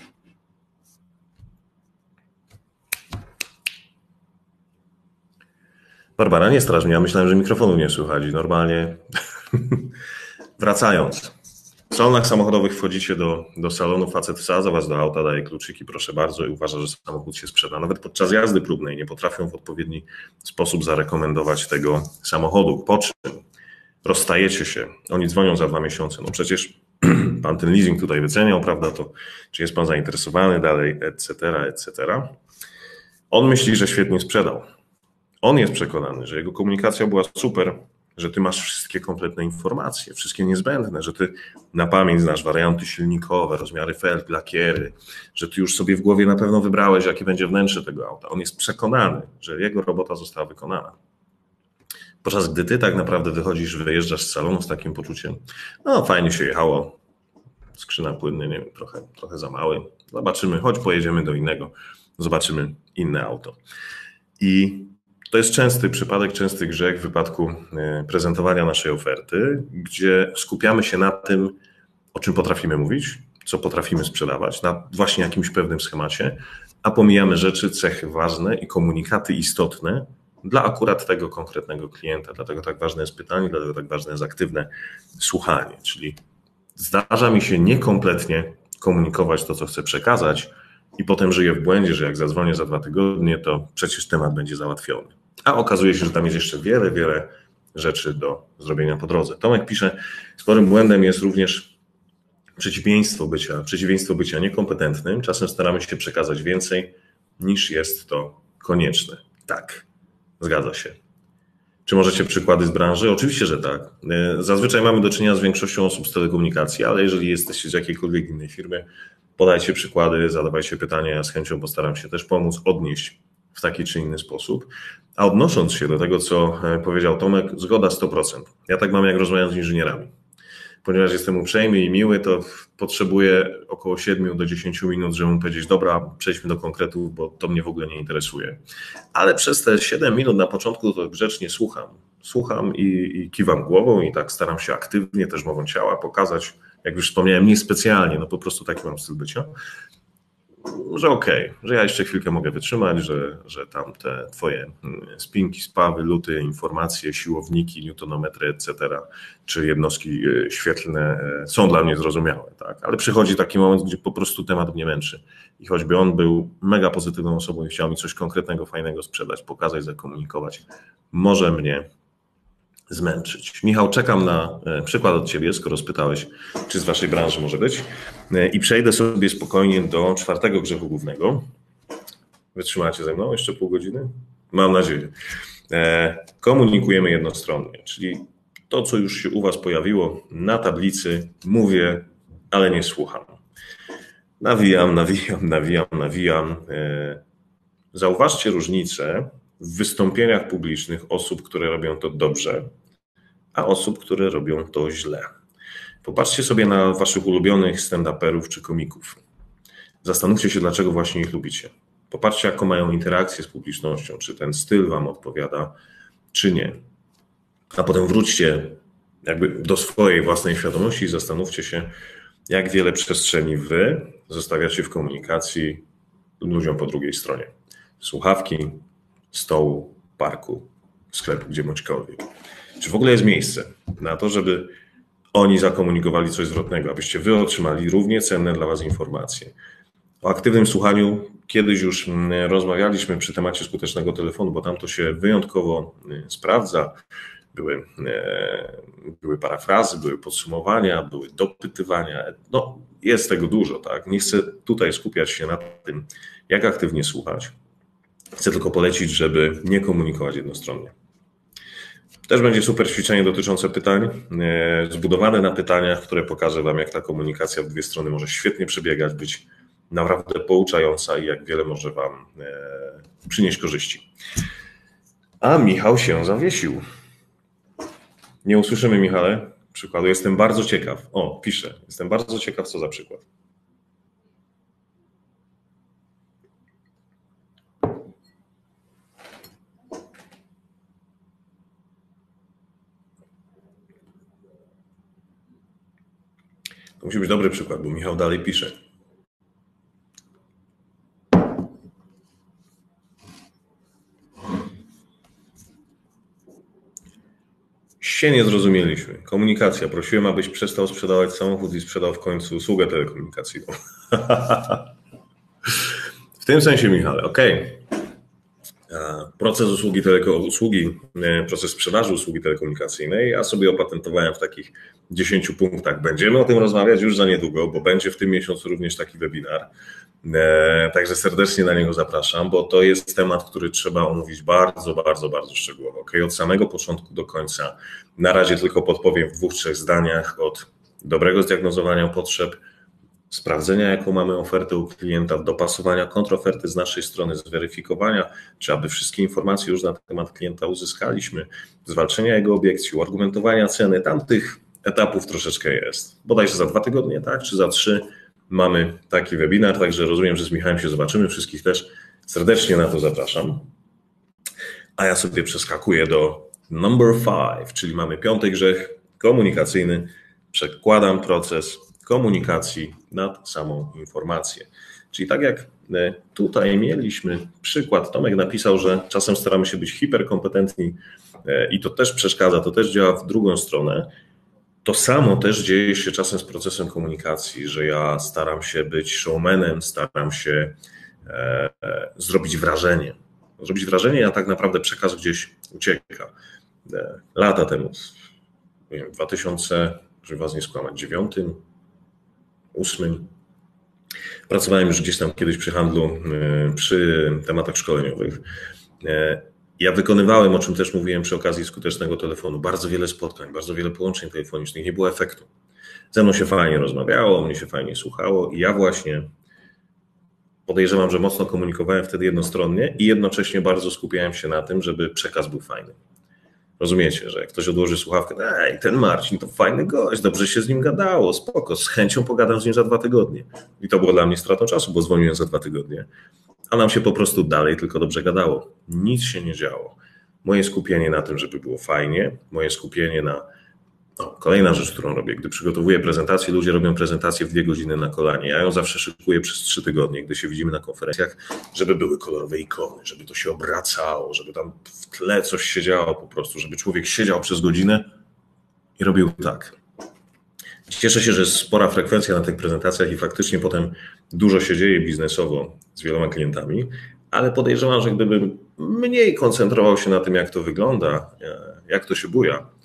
Barbara, nie straż mnie, ja myślałem, że mikrofonu nie słychać. Normalnie wracając. W salonach samochodowych wchodzicie do salonu, facet wsadza was do auta, daje kluczyki, proszę bardzo, i uważa, że samochód się sprzeda. Nawet podczas jazdy próbnej nie potrafią w odpowiedni sposób zarekomendować tego samochodu. Po czym rozstajecie się, oni dzwonią za 2 miesiące. No przecież pan ten leasing tutaj wyceniał, prawda, to czy jest pan zainteresowany dalej, etc., etc. On myśli, że świetnie sprzedał. On jest przekonany, że jego komunikacja była super, że ty masz wszystkie kompletne informacje, wszystkie niezbędne, że ty na pamięć znasz warianty silnikowe, rozmiary felg, lakiery, że ty już sobie w głowie na pewno wybrałeś, jakie będzie wnętrze tego auta. On jest przekonany, że jego robota została wykonana. Podczas gdy ty tak naprawdę wychodzisz, wyjeżdżasz z salonu z takim poczuciem, no fajnie się jechało, skrzyna płynny, nie wiem, trochę za mały, zobaczymy, choć pojedziemy do innego, zobaczymy inne auto. I to jest częsty przypadek, częsty grzech w wypadku prezentowania naszej oferty, gdzie skupiamy się na tym, o czym potrafimy mówić, co potrafimy sprzedawać, na właśnie jakimś pewnym schemacie, a pomijamy rzeczy, cechy ważne i komunikaty istotne dla akurat tego konkretnego klienta. Dlatego tak ważne jest pytanie, dlatego tak ważne jest aktywne słuchanie. Czyli zdarza mi się niekompletnie komunikować to, co chcę przekazać, i potem żyję w błędzie, że jak zadzwonię za 2 tygodnie, to przecież temat będzie załatwiony. A okazuje się, że tam jest jeszcze wiele rzeczy do zrobienia po drodze. Tomek pisze, sporym błędem jest również przeciwieństwo bycia niekompetentnym. Czasem staramy się przekazać więcej, niż jest to konieczne. Tak, zgadza się. Czy możecie przykłady z branży? Oczywiście, że tak. Zazwyczaj mamy do czynienia z większością osób z telekomunikacji, ale jeżeli jesteście z jakiejkolwiek innej firmy, podajcie przykłady, zadawajcie pytania, ja z chęcią postaram się też pomóc, odnieść w taki czy inny sposób. A odnosząc się do tego, co powiedział Tomek, zgoda 100%. Ja tak mam, jak rozmawiam z inżynierami. Ponieważ jestem uprzejmy i miły, to potrzebuję około 7 do 10 minut, żeby mu powiedzieć, dobra, przejdźmy do konkretów, bo to mnie w ogóle nie interesuje. Ale przez te 7 minut na początku to grzecznie słucham. Słucham i kiwam głową i tak staram się aktywnie też mową ciała pokazać, jak już wspomniałem, niespecjalnie, no po prostu taki mam styl bycia, że okej, że ja jeszcze chwilkę mogę wytrzymać, że tam te twoje spinki, spawy, luty, informacje, siłowniki, newtonometry, etc., czy jednostki świetlne są dla mnie zrozumiałe, tak? Ale przychodzi taki moment, gdzie po prostu temat mnie męczy i choćby on był mega pozytywną osobą i chciał mi coś konkretnego, fajnego sprzedać, pokazać, zakomunikować, może mnie zmęczyć. Michał, czekam na przykład od Ciebie, skoro spytałeś, czy z Waszej branży może być, i przejdę sobie spokojnie do 4. grzechu głównego. Wytrzymacie ze mną jeszcze pół godziny? Mam nadzieję. Komunikujemy jednostronnie, czyli to, co już się u Was pojawiło na tablicy, mówię, ale nie słucham. Nawijam. Zauważcie różnicę w wystąpieniach publicznych osób, które robią to dobrze, a osób, które robią to źle. Popatrzcie sobie na Waszych ulubionych stand-uperów czy komików. Zastanówcie się, dlaczego właśnie ich lubicie. Popatrzcie, jaką mają interakcję z publicznością, czy ten styl Wam odpowiada, czy nie. A potem wróćcie jakby do swojej własnej świadomości i zastanówcie się, jak wiele przestrzeni Wy zostawiacie w komunikacji ludziom po drugiej stronie. Słuchawki, stołu, parku, sklepu, gdzie bądźkolwiek. Czy w ogóle jest miejsce na to, żeby oni zakomunikowali coś zwrotnego, abyście Wy otrzymali równie cenne dla Was informacje? O aktywnym słuchaniu kiedyś już rozmawialiśmy przy temacie skutecznego telefonu, bo tam to się wyjątkowo sprawdza. Były parafrazy, były podsumowania, były dopytywania. No, jest tego dużo, tak? Nie chcę tutaj skupiać się na tym, jak aktywnie słuchać. Chcę tylko polecić, żeby nie komunikować jednostronnie. Też będzie super ćwiczenie dotyczące pytań, zbudowane na pytaniach, które pokażę Wam, jak ta komunikacja w dwie strony może świetnie przebiegać, być naprawdę pouczająca i jak wiele może Wam przynieść korzyści. A Michał się zawiesił. Nie usłyszymy, Michale, przykładu. Jestem bardzo ciekaw. O, piszę. Jestem bardzo ciekaw, co za przykład. To musi być dobry przykład, bo Michał dalej pisze. Się nie zrozumieliśmy. Komunikacja. Prosiłem, abyś przestał sprzedawać samochód i sprzedał w końcu usługę telekomunikacyjną. W tym sensie, Michale, okej. Proces proces sprzedaży usługi telekomunikacyjnej ja sobie opatentowałem w takich 10 punktach. Będziemy o tym rozmawiać już za niedługo, bo będzie w tym miesiącu również taki webinar. Także serdecznie na niego zapraszam, bo to jest temat, który trzeba omówić bardzo, bardzo, bardzo szczegółowo. Od samego początku do końca. Na razie tylko podpowiem w 2-3 zdaniach od dobrego zdiagnozowania potrzeb, sprawdzenia, jaką mamy ofertę u klienta, dopasowania kontroferty z naszej strony, zweryfikowania, czy aby wszystkie informacje już na temat klienta uzyskaliśmy, zwalczenia jego obiekcji, uargumentowania ceny. Tam tych etapów troszeczkę jest. Bodajże za 2 tygodnie, tak, czy za 3 mamy taki webinar, także rozumiem, że z Michałem się zobaczymy. Wszystkich też serdecznie na to zapraszam. A ja sobie przeskakuję do number 5, czyli mamy 5. grzech komunikacyjny. Przekładam proces komunikacji nad samą informację. Czyli tak jak tutaj mieliśmy przykład, Tomek napisał, że czasem staramy się być hiperkompetentni i to też przeszkadza, to też działa w drugą stronę. To samo też dzieje się czasem z procesem komunikacji, że ja staram się być showmanem, staram się zrobić wrażenie. Zrobić wrażenie, a tak naprawdę przekaz gdzieś ucieka. Lata temu, nie wiem, 2000, żeby was nie skłamać, 9, 8. Pracowałem już gdzieś tam kiedyś przy handlu, przy tematach szkoleniowych. Ja wykonywałem, o czym też mówiłem przy okazji skutecznego telefonu, bardzo wiele spotkań, bardzo wiele połączeń telefonicznych, nie było efektu. Ze mną się fajnie rozmawiało, mnie się fajnie słuchało i ja właśnie podejrzewam, że mocno komunikowałem wtedy jednostronnie i jednocześnie bardzo skupiałem się na tym, żeby przekaz był fajny. Rozumiecie, że jak ktoś odłoży słuchawkę, ten Marcin to fajny gość, dobrze się z nim gadało, spoko, z chęcią pogadam z nim za 2 tygodnie. I to było dla mnie stratą czasu, bo dzwoniłem za 2 tygodnie. A nam się po prostu dalej tylko dobrze gadało. Nic się nie działo. Moje skupienie na tym, żeby było fajnie, moje skupienie na... Kolejna rzecz, którą robię, gdy przygotowuję prezentację, ludzie robią prezentację w 2 godziny na kolanie. Ja ją zawsze szykuję przez 3 tygodnie, gdy się widzimy na konferencjach, żeby były kolorowe ikony, żeby to się obracało, żeby tam w tle coś się działo po prostu, żeby człowiek siedział przez godzinę i robił tak. Cieszę się, że jest spora frekwencja na tych prezentacjach i faktycznie potem dużo się dzieje biznesowo z wieloma klientami, ale podejrzewam, że gdybym mniej koncentrował się na tym, jak to wygląda, jak to się buja,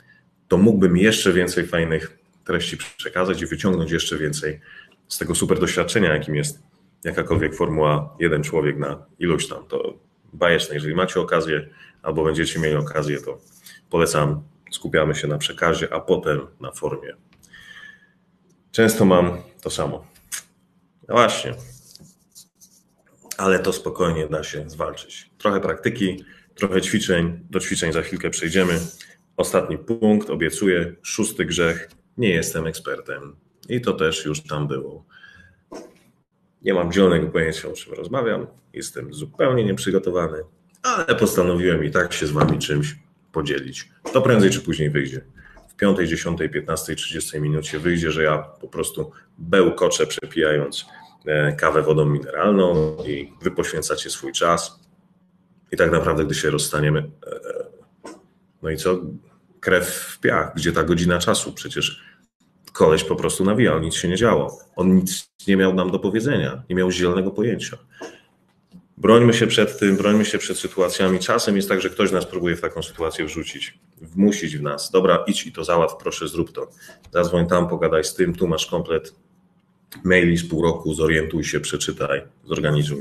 to mógłbym jeszcze więcej fajnych treści przekazać i wyciągnąć jeszcze więcej z tego super doświadczenia, jakim jest jakakolwiek Formuła 1 człowiek na iluś tam. To bajeczne. Jeżeli macie okazję albo będziecie mieli okazję, to polecam. Skupiamy się na przekazie, a potem na formie. Często mam to samo. No właśnie. Ale to spokojnie da się zwalczyć. Trochę praktyki, trochę ćwiczeń. Do ćwiczeń za chwilkę przejdziemy. Ostatni punkt, obiecuję. 6. grzech. Nie jestem ekspertem. I to też już tam było. Nie mam zielonego pojęcia, o czym rozmawiam. Jestem zupełnie nieprzygotowany, ale postanowiłem i tak się z wami czymś podzielić. To prędzej czy później wyjdzie. W 5, 10, 15, 30 minucie wyjdzie, że ja po prostu bełkoczę, przepijając kawę wodą mineralną i wy poświęcacie swój czas. I tak naprawdę, gdy się rozstaniemy, no i co? Krew w piach. Gdzie ta godzina czasu? Przecież koleś po prostu nawijał, nic się nie działo. On nic nie miał nam do powiedzenia, nie miał zielonego pojęcia. Brońmy się przed tym, brońmy się przed sytuacjami. Czasem jest tak, że ktoś nas próbuje w taką sytuację wrzucić, wmusić w nas. Dobra, idź i to załatw, proszę, zrób to. Zadzwoń tam, pogadaj z tym, tu masz komplet maili z pół roku, zorientuj się, przeczytaj, zorganizuj.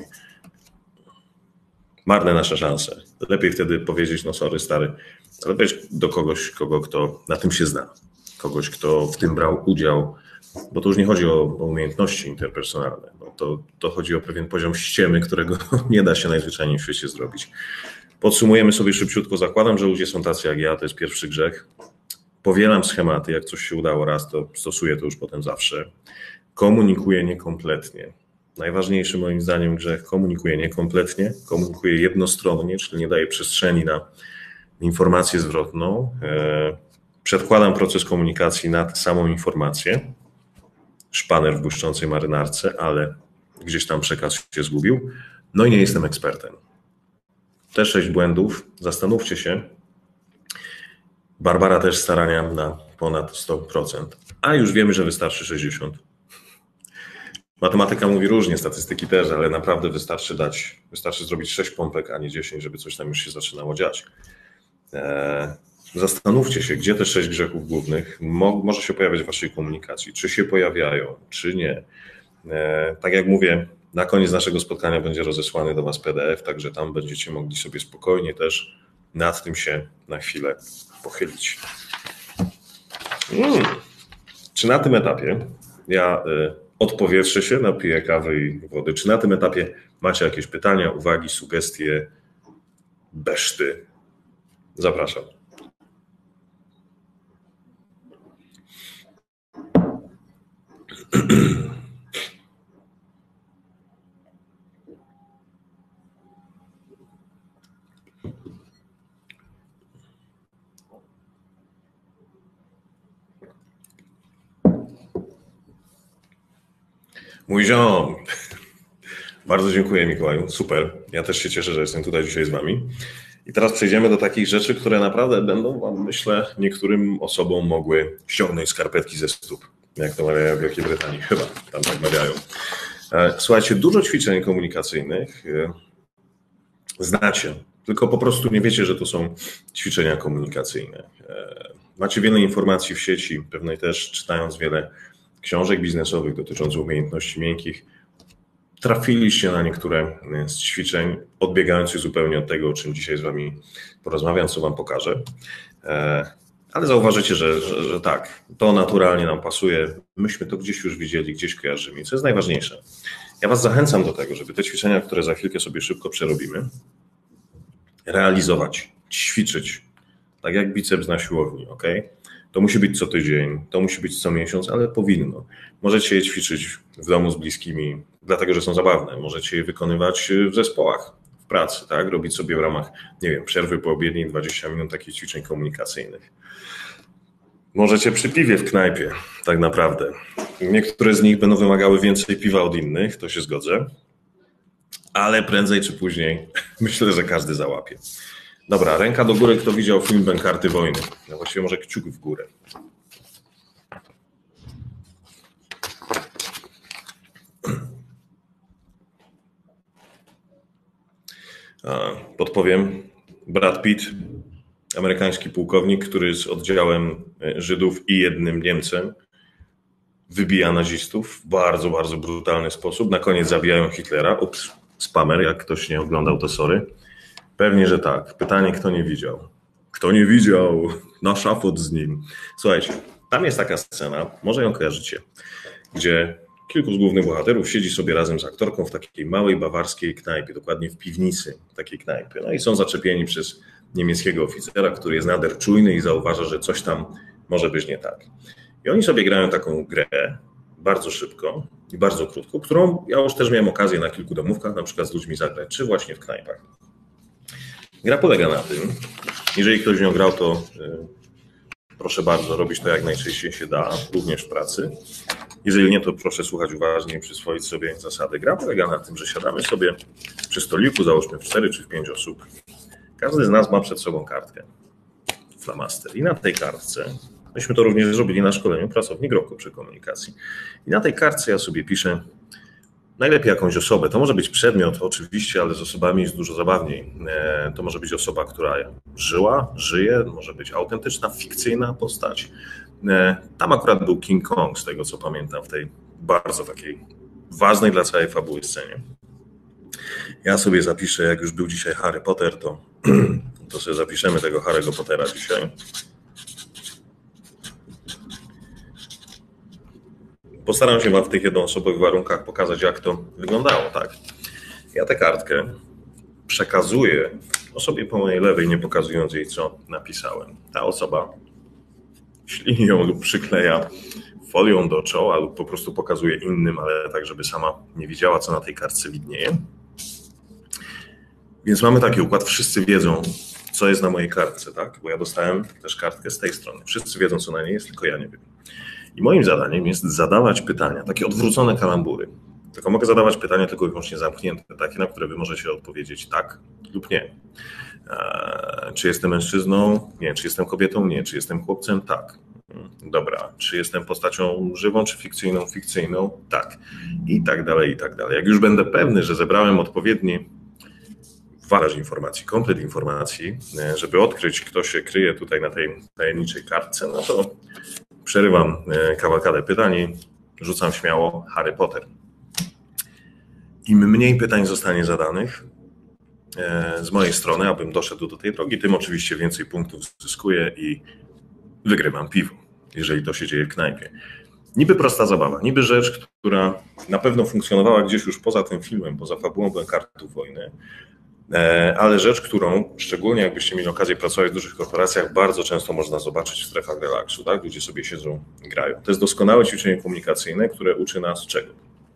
Marne nasze szanse. Lepiej wtedy powiedzieć, no sorry stary, ale weź do kogoś, kto na tym się zna. Kogoś, kto w tym brał udział, bo to już nie chodzi o umiejętności interpersonalne, bo to chodzi o pewien poziom ściemy, którego nie da się najzwyczajniej w świecie zrobić. Podsumujemy sobie szybciutko. Zakładam, że ludzie są tacy jak ja, to jest pierwszy grzech. Powielam schematy, jak coś się udało raz, to stosuję to już potem zawsze. Komunikuję niekompletnie. Najważniejszy moim zdaniem grzech, komunikuję niekompletnie, komunikuję jednostronnie, czyli nie daję przestrzeni na informację zwrotną. Przedkładam proces komunikacji na tę samą informację. Szpaner w błyszczącej marynarce, ale gdzieś tam przekaz się zgubił. No i nie jestem ekspertem. Te 6 błędów, zastanówcie się. Barbara też starania na ponad 100%, a już wiemy, że wystarczy 60%. Matematyka mówi różnie, statystyki też, ale naprawdę wystarczy zrobić 6 pompek, a nie 10, żeby coś tam już się zaczynało dziać. Zastanówcie się, gdzie te 6 grzechów głównych może się pojawiać w waszej komunikacji. Czy się pojawiają, czy nie. Tak jak mówię, na koniec naszego spotkania będzie rozesłany do was PDF, także tam będziecie mogli sobie spokojnie też nad tym się na chwilę pochylić. Czy na tym etapie ja odpowietrzę się, napiję kawy i wody? Czy na tym etapie macie jakieś pytania, uwagi, sugestie, beszty? Zapraszam. Mój ziom. Bardzo dziękuję, Mikołaju. Super. Ja też się cieszę, że jestem tutaj dzisiaj z wami. I teraz przejdziemy do takich rzeczy, które naprawdę będą wam, myślę, niektórym osobom mogły ściągnąć skarpetki ze stóp. Jak to mawiają w Wielkiej Brytanii. Chyba tam tak mawiają. Słuchajcie, dużo ćwiczeń komunikacyjnych znacie, tylko po prostu nie wiecie, że to są ćwiczenia komunikacyjne. Macie wiele informacji w sieci, pewnie też czytając wiele książek biznesowych dotyczących umiejętności miękkich, trafiliście na niektóre z ćwiczeń odbiegających zupełnie od tego, o czym dzisiaj z wami porozmawiam, co wam pokażę. Ale zauważycie, że tak, to naturalnie nam pasuje. Myśmy to gdzieś już widzieli, gdzieś kojarzymy. I co jest najważniejsze? Ja was zachęcam do tego, żeby te ćwiczenia, które za chwilkę sobie szybko przerobimy, realizować, ćwiczyć. Tak jak biceps na siłowni, ok? To musi być co tydzień, to musi być co miesiąc, ale powinno. Możecie je ćwiczyć w domu z bliskimi, dlatego że są zabawne. Możecie je wykonywać w zespołach, w pracy, tak? Robić sobie w ramach, nie wiem, przerwy poobiedniej 20 minut takich ćwiczeń komunikacyjnych. Możecie przy piwie w knajpie, tak naprawdę. Niektóre z nich będą wymagały więcej piwa od innych, to się zgodzę, ale prędzej czy później myślę, że każdy załapie. Dobra, ręka do góry, kto widział film Bękarty Wojny. No właściwie może kciuk w górę. Podpowiem, Brad Pitt amerykański pułkownik, który z oddziałem Żydów i jednym Niemcem wybija nazistów w bardzo, bardzo brutalny sposób. Na koniec zabijają Hitlera. Ups, spamer, jak ktoś nie oglądał, to sorry. Pewnie, że tak. Pytanie, kto nie widział? Kto nie widział? Na szafot z nim. Słuchajcie, tam jest taka scena, może ją kojarzycie, gdzie kilku z głównych bohaterów siedzi sobie razem z aktorką w takiej małej bawarskiej knajpie, dokładnie w piwnicy takiej knajpy. No i są zaczepieni przez niemieckiego oficera, który jest nader czujny i zauważa, że coś tam może być nie tak. I oni sobie grają taką grę bardzo szybko i bardzo krótko, którą ja już też miałem okazję na kilku domówkach, na przykład z ludźmi zagrać, czy właśnie w knajpach. Gra polega na tym, jeżeli ktoś w nią grał, to proszę bardzo, robić to jak najczęściej się da, również w pracy. Jeżeli nie, to proszę słuchać uważnie i przyswoić sobie zasady. Gra polega na tym, że siadamy sobie przy stoliku, załóżmy w 4 czy w 5 osób. Każdy z nas ma przed sobą kartkę, flamaster. I na tej kartce, myśmy to również zrobili na szkoleniu Pracownik Roku przy komunikacji. I na tej kartce ja sobie piszę najlepiej jakąś osobę. To może być przedmiot oczywiście, ale z osobami jest dużo zabawniej. To może być osoba, która żyła, żyje, może być autentyczna, fikcyjna postać. Tam akurat był King Kong, z tego co pamiętam, w tej bardzo takiej ważnej dla całej fabuły scenie. Ja sobie zapiszę, jak już był dzisiaj Harry Potter, to sobie zapiszemy tego Harry'ego Pottera dzisiaj. Postaram się wam w tych jednoosobowych warunkach pokazać, jak to wyglądało, tak? Ja tę kartkę przekazuję osobie po mojej lewej, nie pokazując jej, co napisałem. Ta osoba ślini ją lub przykleja folią do czoła lub po prostu pokazuje innym, ale tak, żeby sama nie widziała, co na tej kartce widnieje. Więc mamy taki układ, wszyscy wiedzą, co jest na mojej kartce, tak? Bo ja dostałem też kartkę z tej strony. Wszyscy wiedzą, co na niej jest, tylko ja nie wiem. I moim zadaniem jest zadawać pytania, takie odwrócone kalambury. Tylko mogę zadawać pytania tylko i wyłącznie zamknięte, takie, na które wy możecie odpowiedzieć tak lub nie. Czy jestem mężczyzną? Nie. Czy jestem kobietą? Nie. Czy jestem chłopcem? Tak. Dobra. Czy jestem postacią żywą czy fikcyjną? Fikcyjną? Tak. I tak dalej, i tak dalej. Jak już będę pewny, że zebrałem odpowiedni wachlarz informacji, komplet informacji, żeby odkryć, kto się kryje tutaj na tej tajemniczej kartce, no to przerywam kawalkadę pytań i rzucam śmiało Harry Potter. Im mniej pytań zostanie zadanych z mojej strony, abym doszedł do tej drogi, tym oczywiście więcej punktów zyskuję i wygrywam piwo, jeżeli to się dzieje w knajpie. Niby prosta zabawa, niby rzecz, która na pewno funkcjonowała gdzieś już poza tym filmem, poza fabułą Kartów Wojny, ale rzecz, którą, szczególnie jakbyście mieli okazję pracować w dużych korporacjach, bardzo często można zobaczyć w strefach relaksu, tak? Ludzie sobie siedzą, grają. To jest doskonałe ćwiczenie komunikacyjne, które uczy nas czego?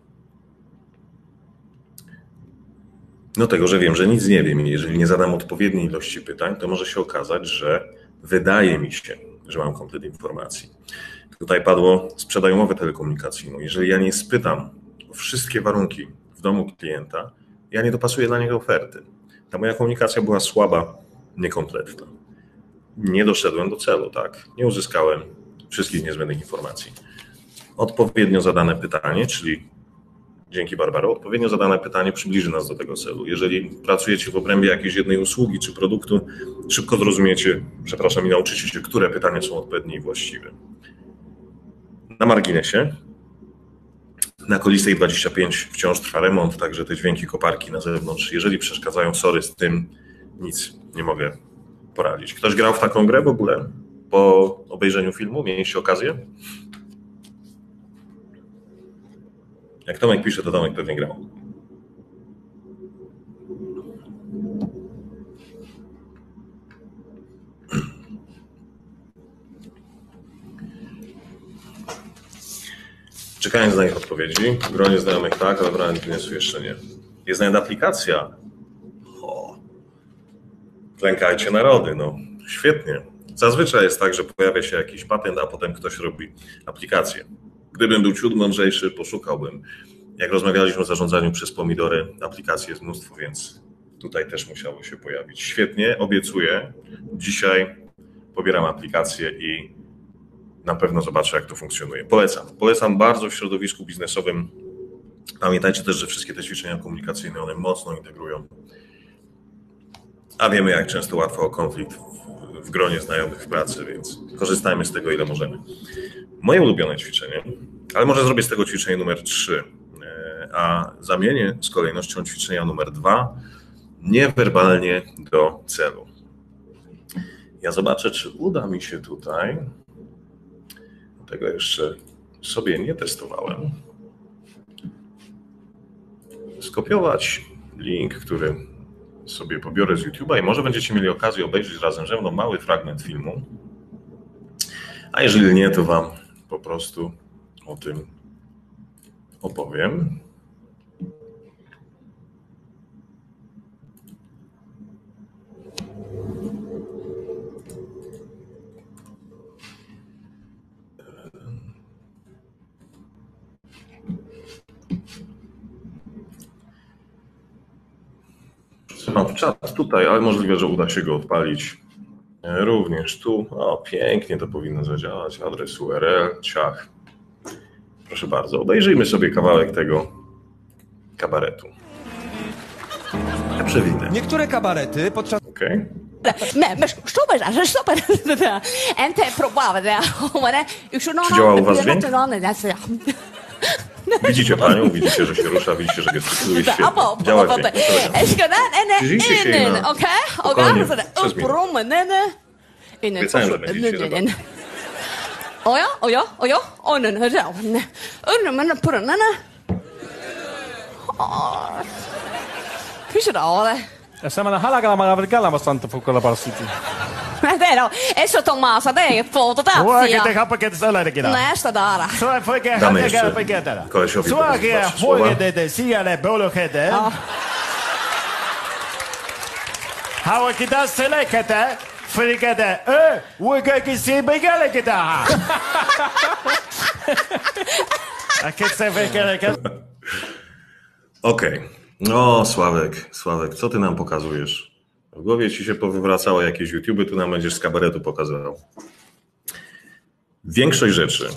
No tego, że wiem, że nic nie wiem i jeżeli nie zadam odpowiedniej ilości pytań, to może się okazać, że wydaje mi się, że mam komplet informacji. Tutaj padło sprzedaj umowę telekomunikacyjną. Jeżeli ja nie spytam o wszystkie warunki w domu klienta, ja nie dopasuję dla niego oferty. Ta moja komunikacja była słaba, niekompletna. Nie doszedłem do celu, tak? Nie uzyskałem wszystkich niezbędnych informacji. Odpowiednio zadane pytanie, czyli dzięki Barbaro, odpowiednio zadane pytanie przybliży nas do tego celu. Jeżeli pracujecie w obrębie jakiejś jednej usługi czy produktu, szybko zrozumiecie, przepraszam, i nauczycie się, które pytania są odpowiednie i właściwe. Na marginesie, na Kolistej 25 wciąż trwa remont, także te dźwięki koparki na zewnątrz, jeżeli przeszkadzają, sorry, z tym nic nie mogę poradzić. Ktoś grał w taką grę w ogóle po obejrzeniu filmu? Mieliście okazję? Jak Tomek pisze, to Tomek pewnie grał. Czekając na ich odpowiedzi, w gronie znajomych tak, ale w gronie biznesu jeszcze nie. Jest nawet aplikacja. Klękajcie narody, no świetnie. Zazwyczaj jest tak, że pojawia się jakiś patent, a potem ktoś robi aplikację. Gdybym był ciut mądrzejszy, poszukałbym. Jak rozmawialiśmy o zarządzaniu przez pomidory, aplikacji jest mnóstwo, więc tutaj też musiało się pojawić. Świetnie, obiecuję. Dzisiaj pobieram aplikację i na pewno zobaczę, jak to funkcjonuje. Polecam. Polecam bardzo w środowisku biznesowym. Pamiętajcie też, że wszystkie te ćwiczenia komunikacyjne, one mocno integrują. A wiemy, jak często łatwo o konflikt w gronie znajomych w pracy, więc korzystajmy z tego, ile możemy. Moje ulubione ćwiczenie, ale może zrobię z tego ćwiczenie numer 3, a zamienię z kolejnością ćwiczenia numer 2 niewerbalnie do celu. Ja zobaczę, czy uda mi się tutaj, tego jeszcze sobie nie testowałem, skopiować link, który sobie pobiorę z YouTube'a i może będziecie mieli okazję obejrzeć razem ze mną mały fragment filmu, a jeżeli nie, to wam po prostu o tym opowiem. Mam czat tutaj, ale możliwe, że uda się go odpalić również tu. O, pięknie to powinno zadziałać. Adres URL, ciach. Proszę bardzo, obejrzyjmy sobie kawałek tego kabaretu. Ja przewinę. Niektóre kabarety podczas... Okej. Men stoppen. Inte prova det. Czy działa u was dźwięk? Widzicie panią, widzicie, że się rusza, widzicie, że gestykuluje świetnie. Działa dźwięk. Przyjrzyjcie się jej na spokojnie, przez minutę. Obiecałem, że będziecie się zabawić. Semmoinen halakala kalama Santa Fukola Parsiti. Eso Tomasa, det är foto där. Suokin te kappaket sälläkin. Nästa där. Suokin poikea Damy hakea jeszcze poikea täällä. kolesiowi Suokin wasze słowa. huokietete sijalle polukhete. Hauakin taas selekete. Frikete. Uikaikin siipikälekin tähän. Äkki se veikelekin. Okej. No, Sławek, co ty nam pokazujesz? W głowie ci się powywracało jakieś YouTube'y, tu nam będziesz z kabaretu pokazywał. Większość rzeczy,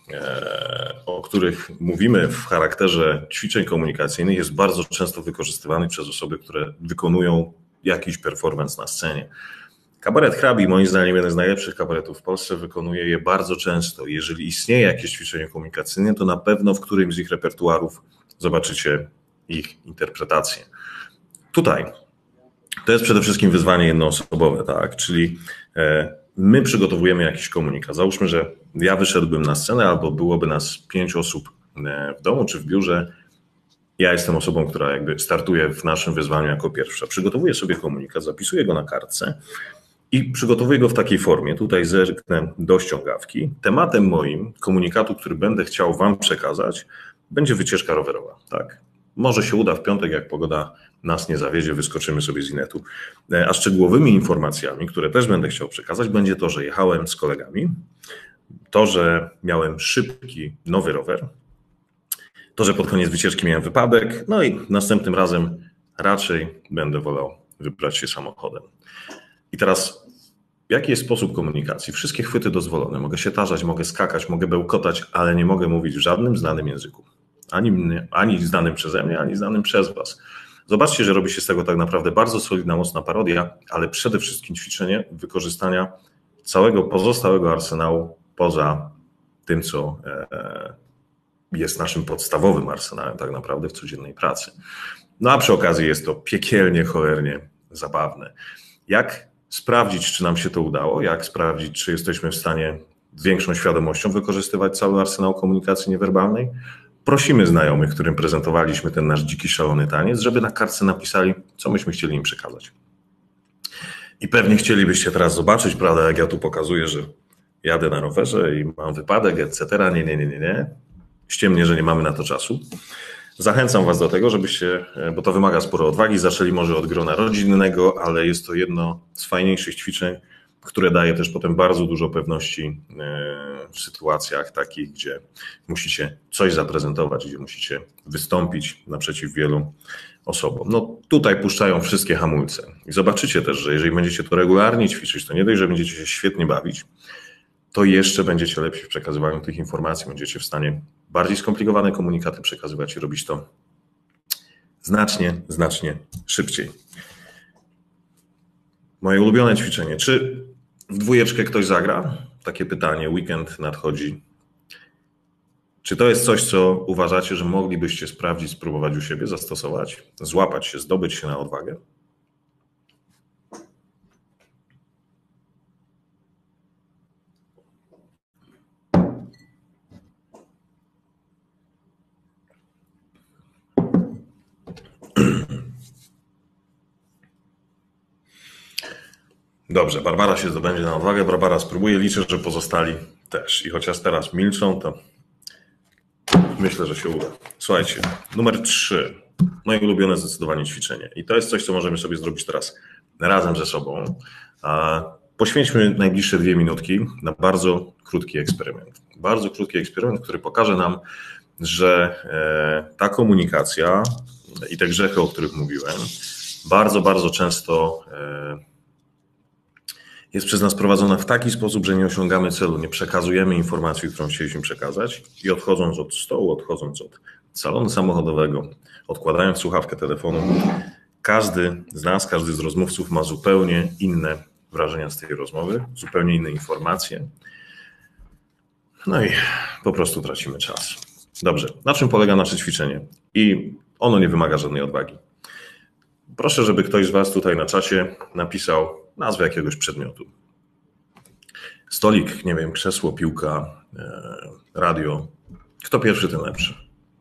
o których mówimy w charakterze ćwiczeń komunikacyjnych, jest bardzo często wykorzystywanych przez osoby, które wykonują jakiś performance na scenie. Kabaret Hrabi, moim zdaniem jeden z najlepszych kabaretów w Polsce, wykonuje je bardzo często. Jeżeli istnieje jakieś ćwiczenie komunikacyjne, to na pewno w którymś z ich repertuarów zobaczycie ich interpretację. Tutaj to jest przede wszystkim wyzwanie jednoosobowe, tak? Czyli my przygotowujemy jakiś komunikat. Załóżmy, że ja wyszedłbym na scenę albo byłoby nas 5 osób w domu czy w biurze. Ja jestem osobą, która jakby startuje w naszym wyzwaniu jako pierwsza. Przygotowuję sobie komunikat, zapisuję go na kartce i przygotowuję go w takiej formie. Tutaj zerknę do ściągawki. Tematem moim komunikatu, który będę chciał wam przekazać, będzie wycieczka rowerowa, tak? Może się uda w piątek, jak pogoda nas nie zawiedzie, wyskoczymy sobie z Inetu. A szczegółowymi informacjami, które też będę chciał przekazać, będzie to, że jechałem z kolegami, to, że miałem szybki, nowy rower, to, że pod koniec wycieczki miałem wypadek, no i następnym razem raczej będę wolał wybrać się samochodem. I teraz, jaki jest sposób komunikacji? Wszystkie chwyty dozwolone. Mogę się tarzać, mogę skakać, mogę bełkotać, ale nie mogę mówić w żadnym znanym języku. Ani znanym przeze mnie, ani znanym przez was. Zobaczcie, że robi się z tego tak naprawdę bardzo solidna, mocna parodia, ale przede wszystkim ćwiczenie wykorzystania całego pozostałego arsenału poza tym, co jest naszym podstawowym arsenałem tak naprawdę w codziennej pracy. No a przy okazji jest to piekielnie, cholernie zabawne. Jak sprawdzić, czy nam się to udało? Jak sprawdzić, czy jesteśmy w stanie z większą świadomością wykorzystywać cały arsenał komunikacji niewerbalnej? Prosimy znajomych, którym prezentowaliśmy ten nasz dziki, szalony taniec, żeby na kartce napisali, co myśmy chcieli im przekazać. I pewnie chcielibyście teraz zobaczyć, prawda, jak ja tu pokazuję, że jadę na rowerze i mam wypadek, etc. Nie. Ściemnie, że nie mamy na to czasu. Zachęcam was do tego, żebyście, bo to wymaga sporo odwagi, zaczęli może od grona rodzinnego, ale jest to jedno z fajniejszych ćwiczeń, które daje też potem bardzo dużo pewności w sytuacjach takich, gdzie musicie coś zaprezentować, gdzie musicie wystąpić naprzeciw wielu osobom. No tutaj puszczają wszystkie hamulce. I zobaczycie też, że jeżeli będziecie to regularnie ćwiczyć, to nie dość, że będziecie się świetnie bawić, to jeszcze będziecie lepsi w przekazywaniu tych informacji, będziecie w stanie bardziej skomplikowane komunikaty przekazywać i robić to znacznie szybciej. Moje ulubione ćwiczenie. Czy W dwójeczkę ktoś zagra? Takie pytanie, weekend nadchodzi. Czy to jest coś, co uważacie, że moglibyście sprawdzić, spróbować u siebie, zastosować, złapać się, zdobyć się na odwagę? Dobrze, Barbara się zdobędzie na odwagę, Barbara spróbuje, liczę, że pozostali też. I chociaż teraz milczą, to myślę, że się uda. Słuchajcie, numer 3. Moje ulubione zdecydowanie ćwiczenie. I to jest coś, co możemy sobie zrobić teraz razem ze sobą. Poświęćmy najbliższe 2 minutki na bardzo krótki eksperyment. Bardzo krótki eksperyment, który pokaże nam, że ta komunikacja i te grzechy, o których mówiłem, bardzo, bardzo często jest przez nas prowadzona w taki sposób, że nie osiągamy celu, nie przekazujemy informacji, którą chcieliśmy przekazać i odchodząc od stołu, odchodząc od salonu samochodowego, odkładając słuchawkę telefonu, każdy z nas, każdy z rozmówców ma zupełnie inne wrażenia z tej rozmowy, zupełnie inne informacje. No i po prostu tracimy czas. Dobrze, na czym polega nasze ćwiczenie? I ono nie wymaga żadnej odwagi. Proszę, żeby ktoś z Was tutaj na czacie napisał nazwę jakiegoś przedmiotu. Stolik, nie wiem, krzesło, piłka, radio. Kto pierwszy, ten lepszy.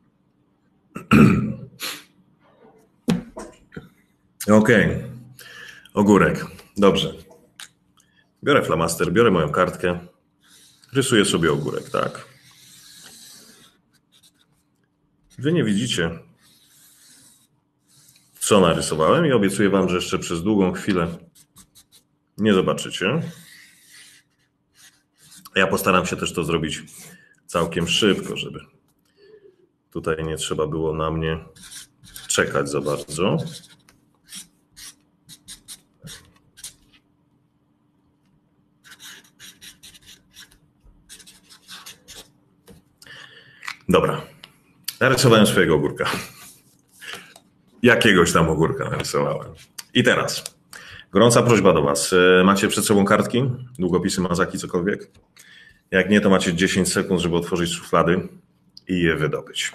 Okej. Ogórek. Dobrze. Biorę flamaster, biorę moją kartkę. Rysuję sobie ogórek, tak. Wy nie widzicie, co narysowałem i obiecuję Wam, że jeszcze przez długą chwilę nie zobaczycie. Ja postaram się też to zrobić całkiem szybko, żeby tutaj nie trzeba było na mnie czekać za bardzo. Dobra, narysowałem swojego ogórka. Jakiegoś tam ogórka narysowałem. I teraz gorąca prośba do Was. Macie przed sobą kartki, długopisy, mazaki, cokolwiek? Jak nie, to macie 10 sekund, żeby otworzyć szuflady i je wydobyć.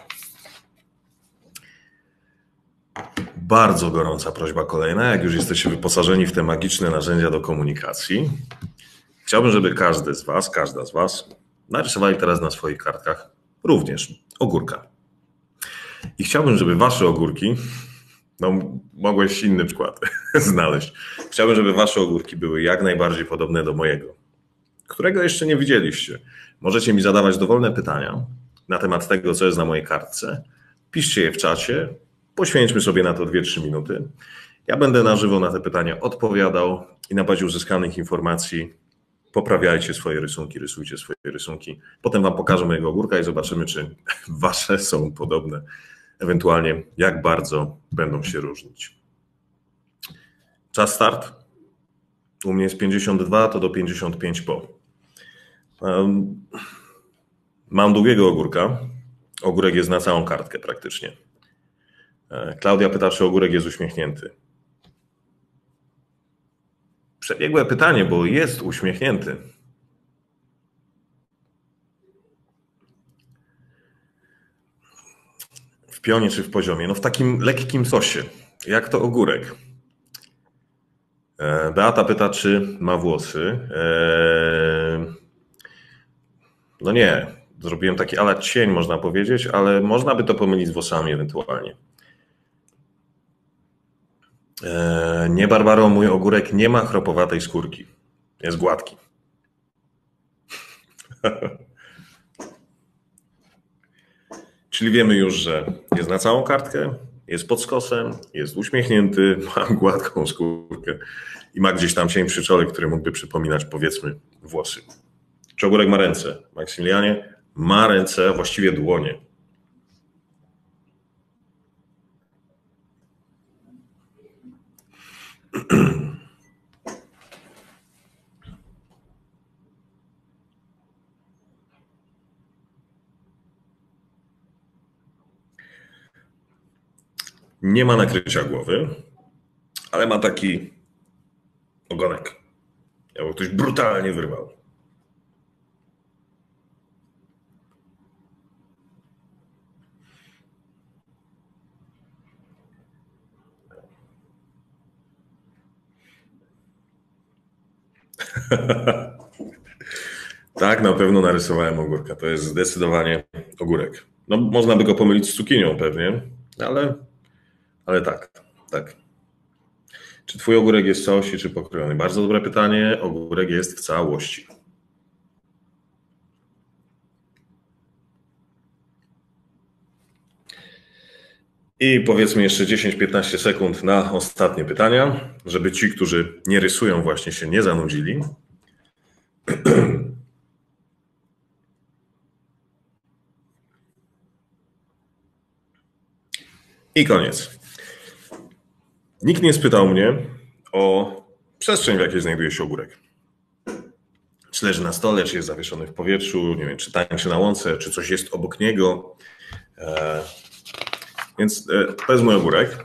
Bardzo gorąca prośba kolejna, jak już jesteście wyposażeni w te magiczne narzędzia do komunikacji. Chciałbym, żeby każdy z Was, każda z Was narysowali teraz na swoich kartkach również ogórka. I chciałbym, żeby Wasze ogórki, no mogłeś inny przykład znaleźć, chciałbym, żeby Wasze ogórki były jak najbardziej podobne do mojego, którego jeszcze nie widzieliście. Możecie mi zadawać dowolne pytania na temat tego, co jest na mojej kartce. Piszcie je w czacie, poświęćmy sobie na to 2-3 minuty. Ja będę na żywo na te pytania odpowiadał i na bazie uzyskanych informacji poprawiajcie swoje rysunki, rysujcie swoje rysunki. Potem Wam pokażę mojego ogórka i zobaczymy, czy Wasze są podobne. Ewentualnie jak bardzo będą się różnić. Czas start. U mnie jest 52, to do 55 po. Mam długiego ogórka. Ogórek jest na całą kartkę praktycznie. Klaudia pyta, czy ogórek jest uśmiechnięty. Przebiegłe pytanie, bo jest uśmiechnięty. W pionie czy w poziomie? No w takim lekkim sosie. Jak to ogórek? Beata pyta, czy ma włosy. No nie. Zrobiłem taki ala cień, można powiedzieć, ale można by to pomylić z włosami ewentualnie. Nie, Barbaro, mój ogórek nie ma chropowatej skórki. Jest gładki. Czyli wiemy już, że jest na całą kartkę, jest pod skosem, jest uśmiechnięty, ma gładką skórkę i ma gdzieś tam cień przy czole, który mógłby przypominać, powiedzmy, włosy. Czy ogórek ma ręce? Maksymilianie? Ma ręce, właściwie dłonie. Nie ma nakrycia głowy, ale ma taki ogonek. Albo ktoś brutalnie wyrwał. Tak, na pewno narysowałem ogórka. To jest zdecydowanie ogórek. No, można by go pomylić z cukinią pewnie, ale tak, tak. Czy twój ogórek jest w całości, czy pokrojony? Bardzo dobre pytanie. Ogórek jest w całości. I powiedzmy jeszcze 10-15 sekund na ostatnie pytania, żeby ci, którzy nie rysują, właśnie się nie zanudzili. I koniec. Nikt nie spytał mnie o przestrzeń, w jakiej znajduje się ogórek. Czy leży na stole, czy jest zawieszony w powietrzu, nie wiem, czy tańczy na łące, czy coś jest obok niego. Więc to jest mój ogórek.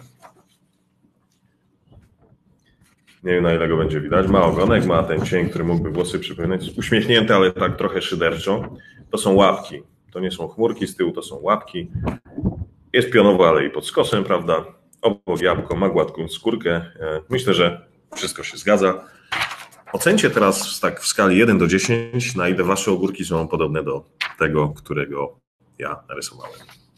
Nie wiem, na ile go będzie widać. Ma ogonek, ma ten cień, który mógłby włosy przypominać. Jest uśmiechnięty, ale tak trochę szyderczo. To są łapki. To nie są chmurki z tyłu, to są łapki. Jest pionowo, ale i pod skosem, prawda? Obok jabłko, ma gładką skórkę. Myślę, że wszystko się zgadza. Ocencie teraz tak w skali 1 do 10, na ile wasze ogórki są podobne do tego, którego ja narysowałem.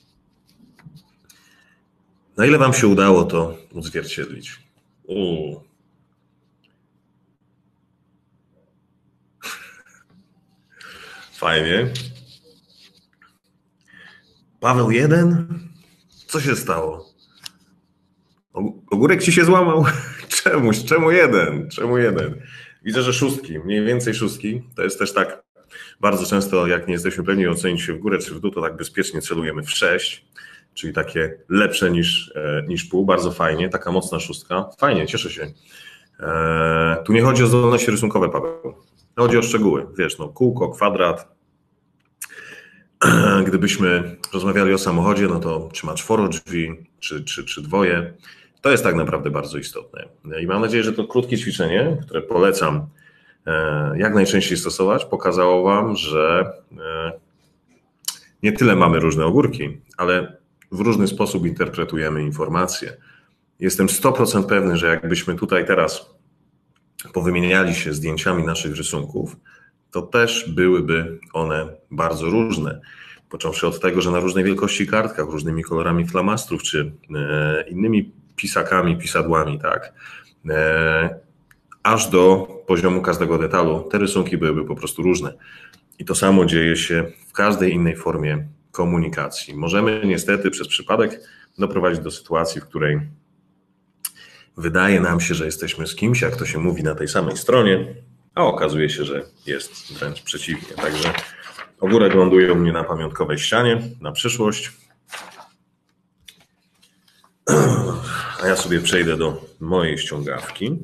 Na ile wam się udało to odzwierciedlić? Fajnie. Paweł 1? Co się stało? Ogórek ci się złamał? Czemu 1? Czemu 1? Widzę, że szóstki, mniej więcej szóstki. To jest też tak bardzo często, jak nie jesteśmy pewni ocenić się w górę czy w dół, to tak bezpiecznie celujemy w 6, czyli takie lepsze niż pół. Bardzo fajnie, taka mocna szóstka. Fajnie, cieszę się. Tu nie chodzi o zdolności rysunkowe, Paweł. Chodzi o szczegóły. Wiesz, no, kółko, kwadrat. Gdybyśmy rozmawiali o samochodzie, no to czy ma 4 drzwi, czy dwoje. To jest tak naprawdę bardzo istotne. I mam nadzieję, że to krótkie ćwiczenie, które polecam jak najczęściej stosować, pokazało wam, że nie tyle mamy różne ogórki, ale w różny sposób interpretujemy informacje. Jestem 100% pewny, że jakbyśmy tutaj teraz powymieniali się zdjęciami naszych rysunków, to też byłyby one bardzo różne. Począwszy od tego, że na różnej wielkości kartkach, różnymi kolorami flamastrów, czy innymi pisakami, pisadłami, tak, aż do poziomu każdego detalu, te rysunki byłyby po prostu różne. I to samo dzieje się w każdej innej formie komunikacji. Możemy niestety przez przypadek doprowadzić do sytuacji, w której wydaje nam się, że jesteśmy z kimś, jak to się mówi, na tej samej stronie, a okazuje się, że jest wręcz przeciwnie. Także ogórek ląduje u mnie na pamiątkowej ścianie, na przyszłość. A ja sobie przejdę do mojej ściągawki,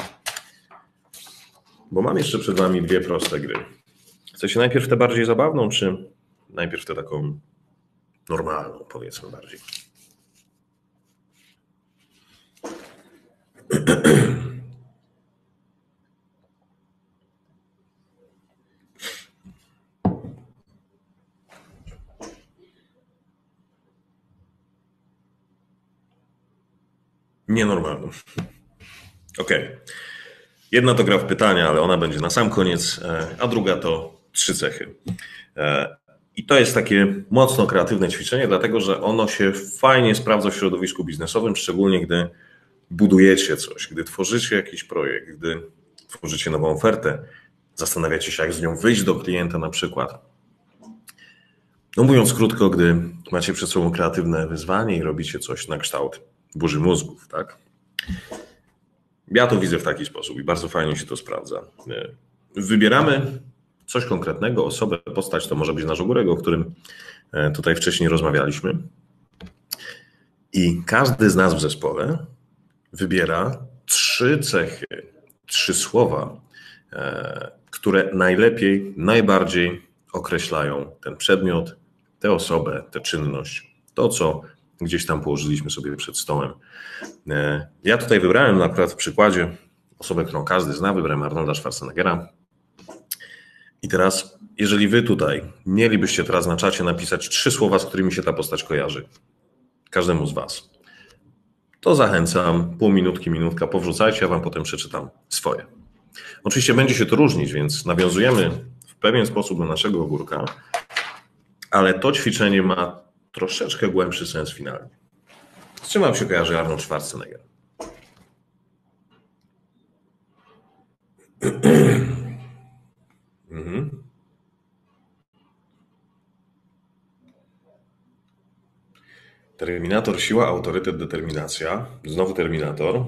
bo mam jeszcze przed wami 2 proste gry. Chcecie najpierw tę bardziej zabawną, czy najpierw tę taką normalną, powiedzmy bardziej? Nienormalną. Okej. Jedna to gra w pytania, ale ona będzie na sam koniec, a druga to 3 cechy. I to jest takie mocno kreatywne ćwiczenie, dlatego że ono się fajnie sprawdza w środowisku biznesowym, szczególnie gdy budujecie coś, gdy tworzycie jakiś projekt, gdy tworzycie nową ofertę, zastanawiacie się, jak z nią wyjść do klienta na przykład. No mówiąc krótko, gdy macie przed sobą kreatywne wyzwanie i robicie coś na kształt burzy mózgów, tak? Ja to widzę w taki sposób i bardzo fajnie się to sprawdza. Wybieramy coś konkretnego, osobę, postać, to może być nasz ogórek, o którym tutaj wcześniej rozmawialiśmy. I każdy z nas w zespole wybiera 3 cechy, 3 słowa, które najlepiej, najbardziej określają ten przedmiot, tę osobę, tę czynność, to, co gdzieś tam położyliśmy sobie przed stołem. Ja tutaj wybrałem na przykład w przykładzie osobę, którą każdy zna, wybrałem Arnolda Schwarzeneggera. I teraz, jeżeli wy tutaj mielibyście teraz na czacie napisać 3 słowa, z którymi się ta postać kojarzy, każdemu z was, to zachęcam, pół minutki, minutka, powrzucajcie, ja wam potem przeczytam swoje. Oczywiście będzie się to różnić, więc nawiązujemy w pewien sposób do naszego ogórka, ale to ćwiczenie ma troszeczkę głębszy sens finalnie. Z czym wam się kojarzy Arnold Schwarzenegger? Terminator, siła, autorytet, determinacja. Znowu Terminator.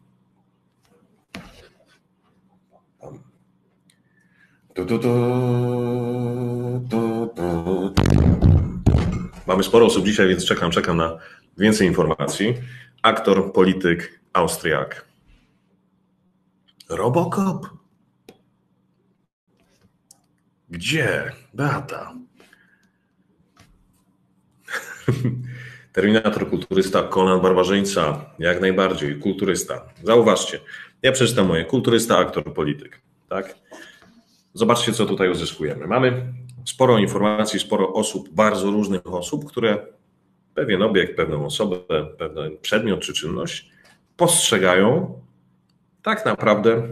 Mamy sporo osób dzisiaj, więc czekam na więcej informacji. Aktor, polityk, Austriak. Robocop. Gdzie? Beata. Terminator, kulturysta, Conan, barbarzyńca. Jak najbardziej, kulturysta. Zauważcie, ja przeczytam moje. Kulturysta, aktor, polityk. Tak? Zobaczcie, co tutaj uzyskujemy. Mamy sporo informacji, sporo osób, bardzo różnych osób, które pewien obiekt, pewną osobę, pewien przedmiot czy czynność postrzegają tak naprawdę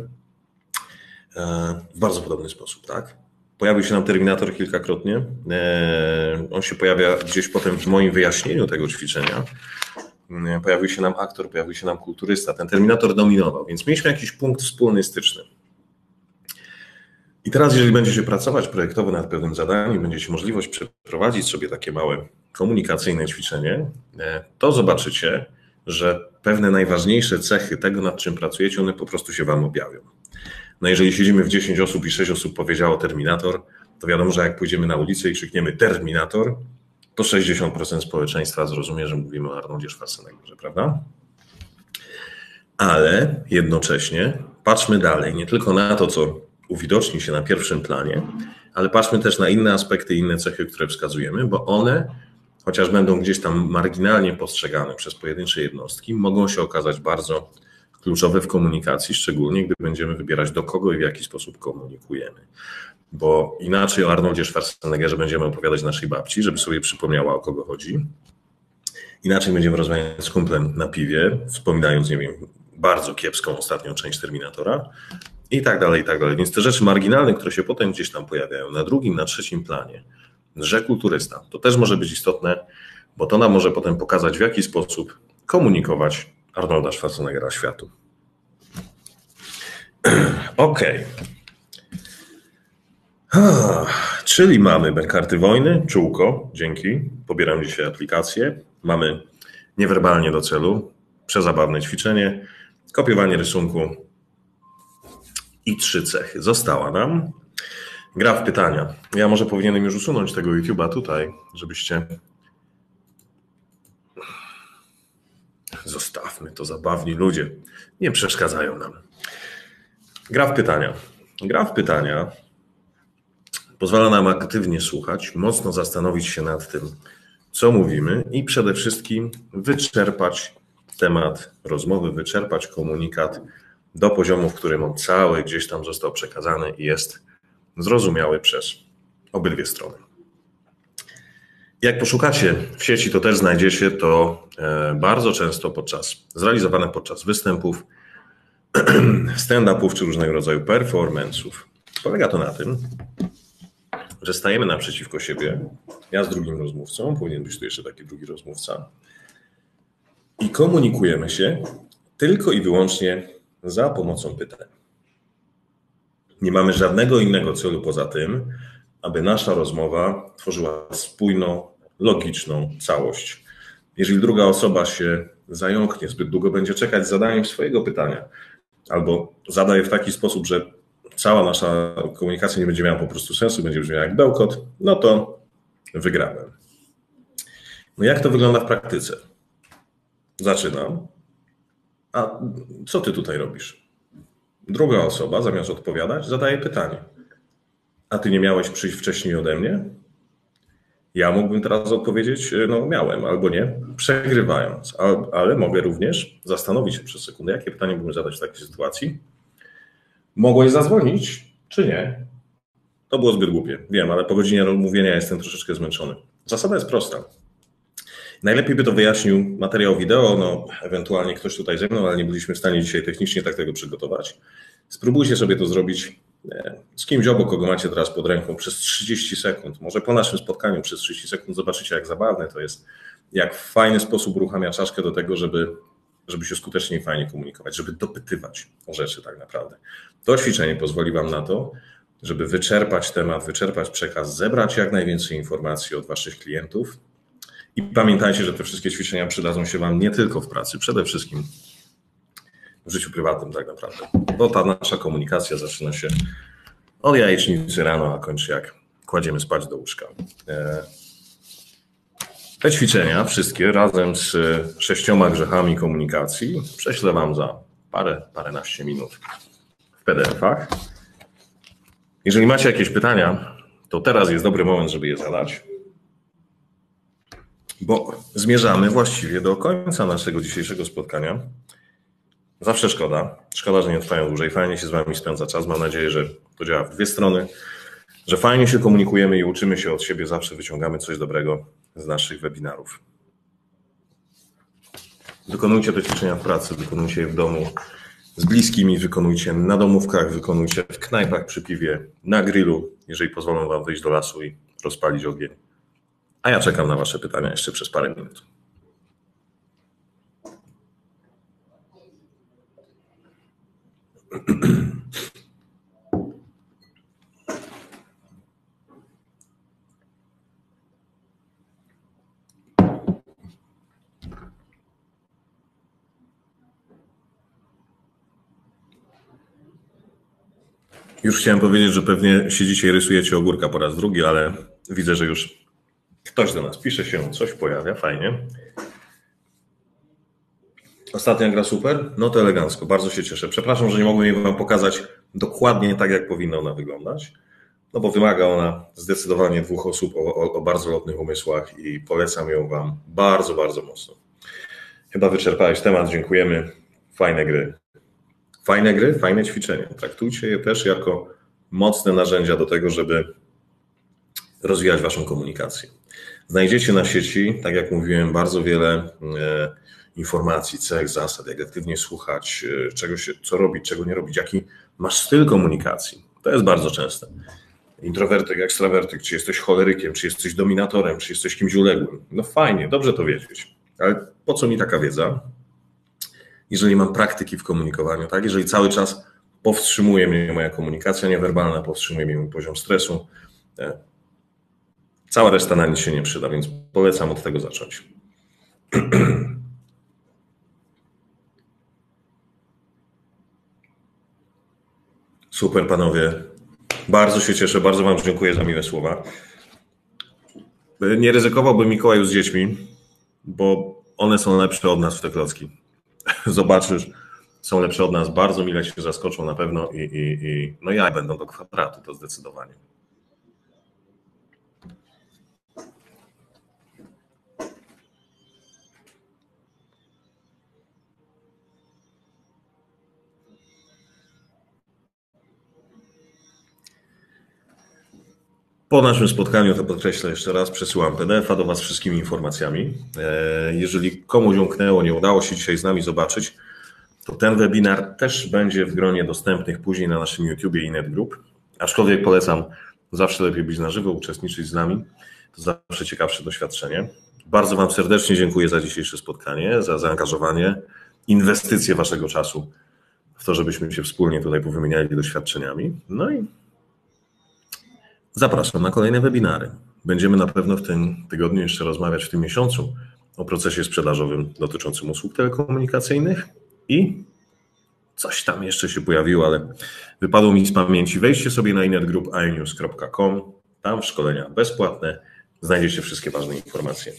w bardzo podobny sposób. Tak? Pojawił się nam Terminator kilkakrotnie. On się pojawia gdzieś potem w moim wyjaśnieniu tego ćwiczenia. Pojawił się nam aktor, pojawił się nam kulturysta. Ten Terminator dominował, więc mieliśmy jakiś punkt wspólny, styczny. I teraz, jeżeli będziecie pracować projektowo nad pewnym zadaniem, będziecie możliwość przeprowadzić sobie takie małe komunikacyjne ćwiczenie, to zobaczycie, że pewne najważniejsze cechy tego, nad czym pracujecie, one po prostu się wam objawią. No jeżeli siedzimy w 10 osób i 6 osób powiedziało Terminator, to wiadomo, że jak pójdziemy na ulicę i krzykniemy Terminator, to 60% społeczeństwa zrozumie, że mówimy o Arnoldzie Schwarzeneggerze, prawda? Ale jednocześnie patrzmy dalej, nie tylko na to, co uwidoczni się na pierwszym planie, ale patrzmy też na inne aspekty, inne cechy, które wskazujemy, bo one, chociaż będą gdzieś tam marginalnie postrzegane przez pojedyncze jednostki, mogą się okazać bardzo kluczowe w komunikacji, szczególnie gdy będziemy wybierać, do kogo i w jaki sposób komunikujemy. Bo inaczej o Arnoldzie Schwarzeneggerze będziemy opowiadać naszej babci, żeby sobie przypomniała, o kogo chodzi. Inaczej będziemy rozmawiać z kumplem na piwie, wspominając, nie wiem, bardzo kiepską ostatnią część Terminatora i tak dalej, i tak dalej. Więc te rzeczy marginalne, które się potem gdzieś tam pojawiają na drugim, na trzecim planie, że kulturysta, to też może być istotne, bo to nam może potem pokazać, w jaki sposób komunikować Arnolda Schwarzeneggera światu. Okej. Czyli mamy karty wojny, czółko, dzięki, pobieram dzisiaj aplikację. Mamy niewerbalnie do celu, przezabawne ćwiczenie, kopiowanie rysunku i 3 cechy. Została nam gra w pytania. Ja może powinienem już usunąć tego YouTube'a tutaj, żebyście... Zostawmy to, zabawni ludzie. Nie przeszkadzają nam. Gra w pytania. Gra w pytania pozwala nam aktywnie słuchać, mocno zastanowić się nad tym, co mówimy i przede wszystkim wyczerpać temat rozmowy, wyczerpać komunikat do poziomu, w którym on cały gdzieś tam został przekazany i jest zrozumiały przez obydwie strony. Jak poszukacie w sieci, to też znajdziecie to bardzo często zrealizowane podczas występów, stand-upów czy różnego rodzaju performance'ów. Polega to na tym, że stajemy naprzeciwko siebie, ja z drugim rozmówcą, powinien być tu jeszcze taki drugi rozmówca, i komunikujemy się tylko i wyłącznie za pomocą pytań. Nie mamy żadnego innego celu poza tym, aby nasza rozmowa tworzyła spójną, logiczną całość. Jeżeli druga osoba się zająknie, zbyt długo będzie czekać z zadaniem swojego pytania, albo zadaje w taki sposób, że cała nasza komunikacja nie będzie miała po prostu sensu, będzie brzmiała jak bełkot, no to wygrałem. No jak to wygląda w praktyce? Zaczynam. A co ty tutaj robisz? Druga osoba, zamiast odpowiadać, zadaje pytanie. A ty nie miałeś przyjść wcześniej ode mnie? Ja mógłbym teraz odpowiedzieć, no miałem albo nie, przegrywając, ale mogę również zastanowić się przez sekundę, jakie pytanie mógłbym zadać w takiej sytuacji Mogłeś zadzwonić, czy nie? To było zbyt głupie, wiem, ale po godzinie mówienia jestem troszeczkę zmęczony. Zasada jest prosta. Najlepiej by to wyjaśnił materiał wideo, no ewentualnie ktoś tutaj ze mną, ale nie byliśmy w stanie dzisiaj technicznie tak tego przygotować. Spróbujcie sobie to zrobić z kimś obok, kogo macie teraz pod ręką przez 30 sekund. Może po naszym spotkaniu przez 30 sekund zobaczycie, jak zabawne to jest, jak w fajny sposób uruchamia czaszkę do tego, żeby się skutecznie i fajnie komunikować, żeby dopytywać o rzeczy tak naprawdę. To ćwiczenie pozwoli Wam na to, żeby wyczerpać temat, wyczerpać przekaz, zebrać jak najwięcej informacji od Waszych klientów. I pamiętajcie, że te wszystkie ćwiczenia przydadzą się Wam nie tylko w pracy, przede wszystkim w życiu prywatnym tak naprawdę. Bo ta nasza komunikacja zaczyna się od jajecznicy rano, a kończy jak kładziemy spać do łóżka. Te ćwiczenia wszystkie razem z 6 grzechami komunikacji prześlę Wam za paręnaście minut w PDF-ach. Jeżeli macie jakieś pytania, to teraz jest dobry moment, żeby je zadać, bo zmierzamy właściwie do końca naszego dzisiejszego spotkania. Zawsze szkoda, że nie trwają dłużej. Fajnie się z Wami spędza czas. Mam nadzieję, że to działa w dwie strony, że fajnie się komunikujemy i uczymy się od siebie. Zawsze wyciągamy coś dobrego z naszych webinarów. Wykonujcie te ćwiczenia w pracy, wykonujcie je w domu z bliskimi, wykonujcie na domówkach, wykonujcie w knajpach przy piwie, na grillu, jeżeli pozwolą Wam wyjść do lasu i rozpalić ogień. A ja czekam na Wasze pytania jeszcze przez parę minut. Już chciałem powiedzieć, że pewnie siedzicie i rysujecie ogórka po raz drugi, ale widzę, że już ktoś do nas pisze się, coś pojawia, fajnie. Ostatnia gra super? No to elegancko, bardzo się cieszę. Przepraszam, że nie mogłem jej Wam pokazać dokładnie tak, jak powinna ona wyglądać, no bo wymaga ona zdecydowanie 2 osób o bardzo lotnych umysłach i polecam ją Wam bardzo, bardzo mocno. Chyba wyczerpałeś temat, dziękujemy. Fajne gry. Fajne gry, fajne ćwiczenia. Traktujcie je też jako mocne narzędzia do tego, żeby rozwijać Waszą komunikację. Znajdziecie na sieci, tak jak mówiłem, bardzo wiele informacji, cech, zasad, jak aktywnie słuchać, co robić, czego nie robić, jaki masz styl komunikacji. To jest bardzo częste. Introwertyk, ekstrawertyk, czy jesteś cholerykiem, czy jesteś dominatorem, czy jesteś kimś uległym. No fajnie, dobrze to wiedzieć, ale po co mi taka wiedza, jeżeli mam praktyki w komunikowaniu, tak? Jeżeli cały czas powstrzymuje mnie moja komunikacja niewerbalna, powstrzymuje mnie mój poziom stresu, cała reszta na nic się nie przyda, więc polecam od tego zacząć. Super, panowie. Bardzo się cieszę, bardzo Wam dziękuję za miłe słowa. Nie ryzykowałbym Mikołaju z dziećmi, bo one są lepsze od nas w te klocki. Zobaczysz, są lepsze od nas, bardzo mile się zaskoczą na pewno i no ja będą do kwadratu, to zdecydowanie. Po naszym spotkaniu, to podkreślę jeszcze raz, przesyłam PDF-a do Was z wszystkimi informacjami. Jeżeli komuś umknęło, nie udało się dzisiaj z nami zobaczyć, to ten webinar też będzie w gronie dostępnych później na naszym YouTubie i NetGroup. Aczkolwiek polecam, zawsze lepiej być na żywo, uczestniczyć z nami. To zawsze ciekawsze doświadczenie. Bardzo Wam serdecznie dziękuję za dzisiejsze spotkanie, za zaangażowanie, inwestycje Waszego czasu w to, żebyśmy się wspólnie tutaj powymieniali doświadczeniami. No i zapraszam na kolejne webinary. Będziemy na pewno w tym tygodniu jeszcze rozmawiać, w tym miesiącu, o procesie sprzedażowym dotyczącym usług telekomunikacyjnych i coś tam jeszcze się pojawiło, ale wypadło mi z pamięci. Wejdźcie sobie na inetgroup.inews.com, tam szkolenia bezpłatne, znajdziecie wszystkie ważne informacje.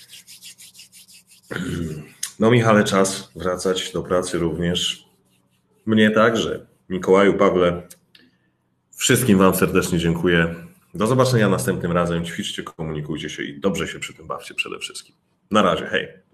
No Michale, czas wracać do pracy również. Mnie także. Mikołaju, Pawle, wszystkim Wam serdecznie dziękuję. Do zobaczenia następnym razem. Ćwiczcie, komunikujcie się i dobrze się przy tym bawcie przede wszystkim. Na razie, hej.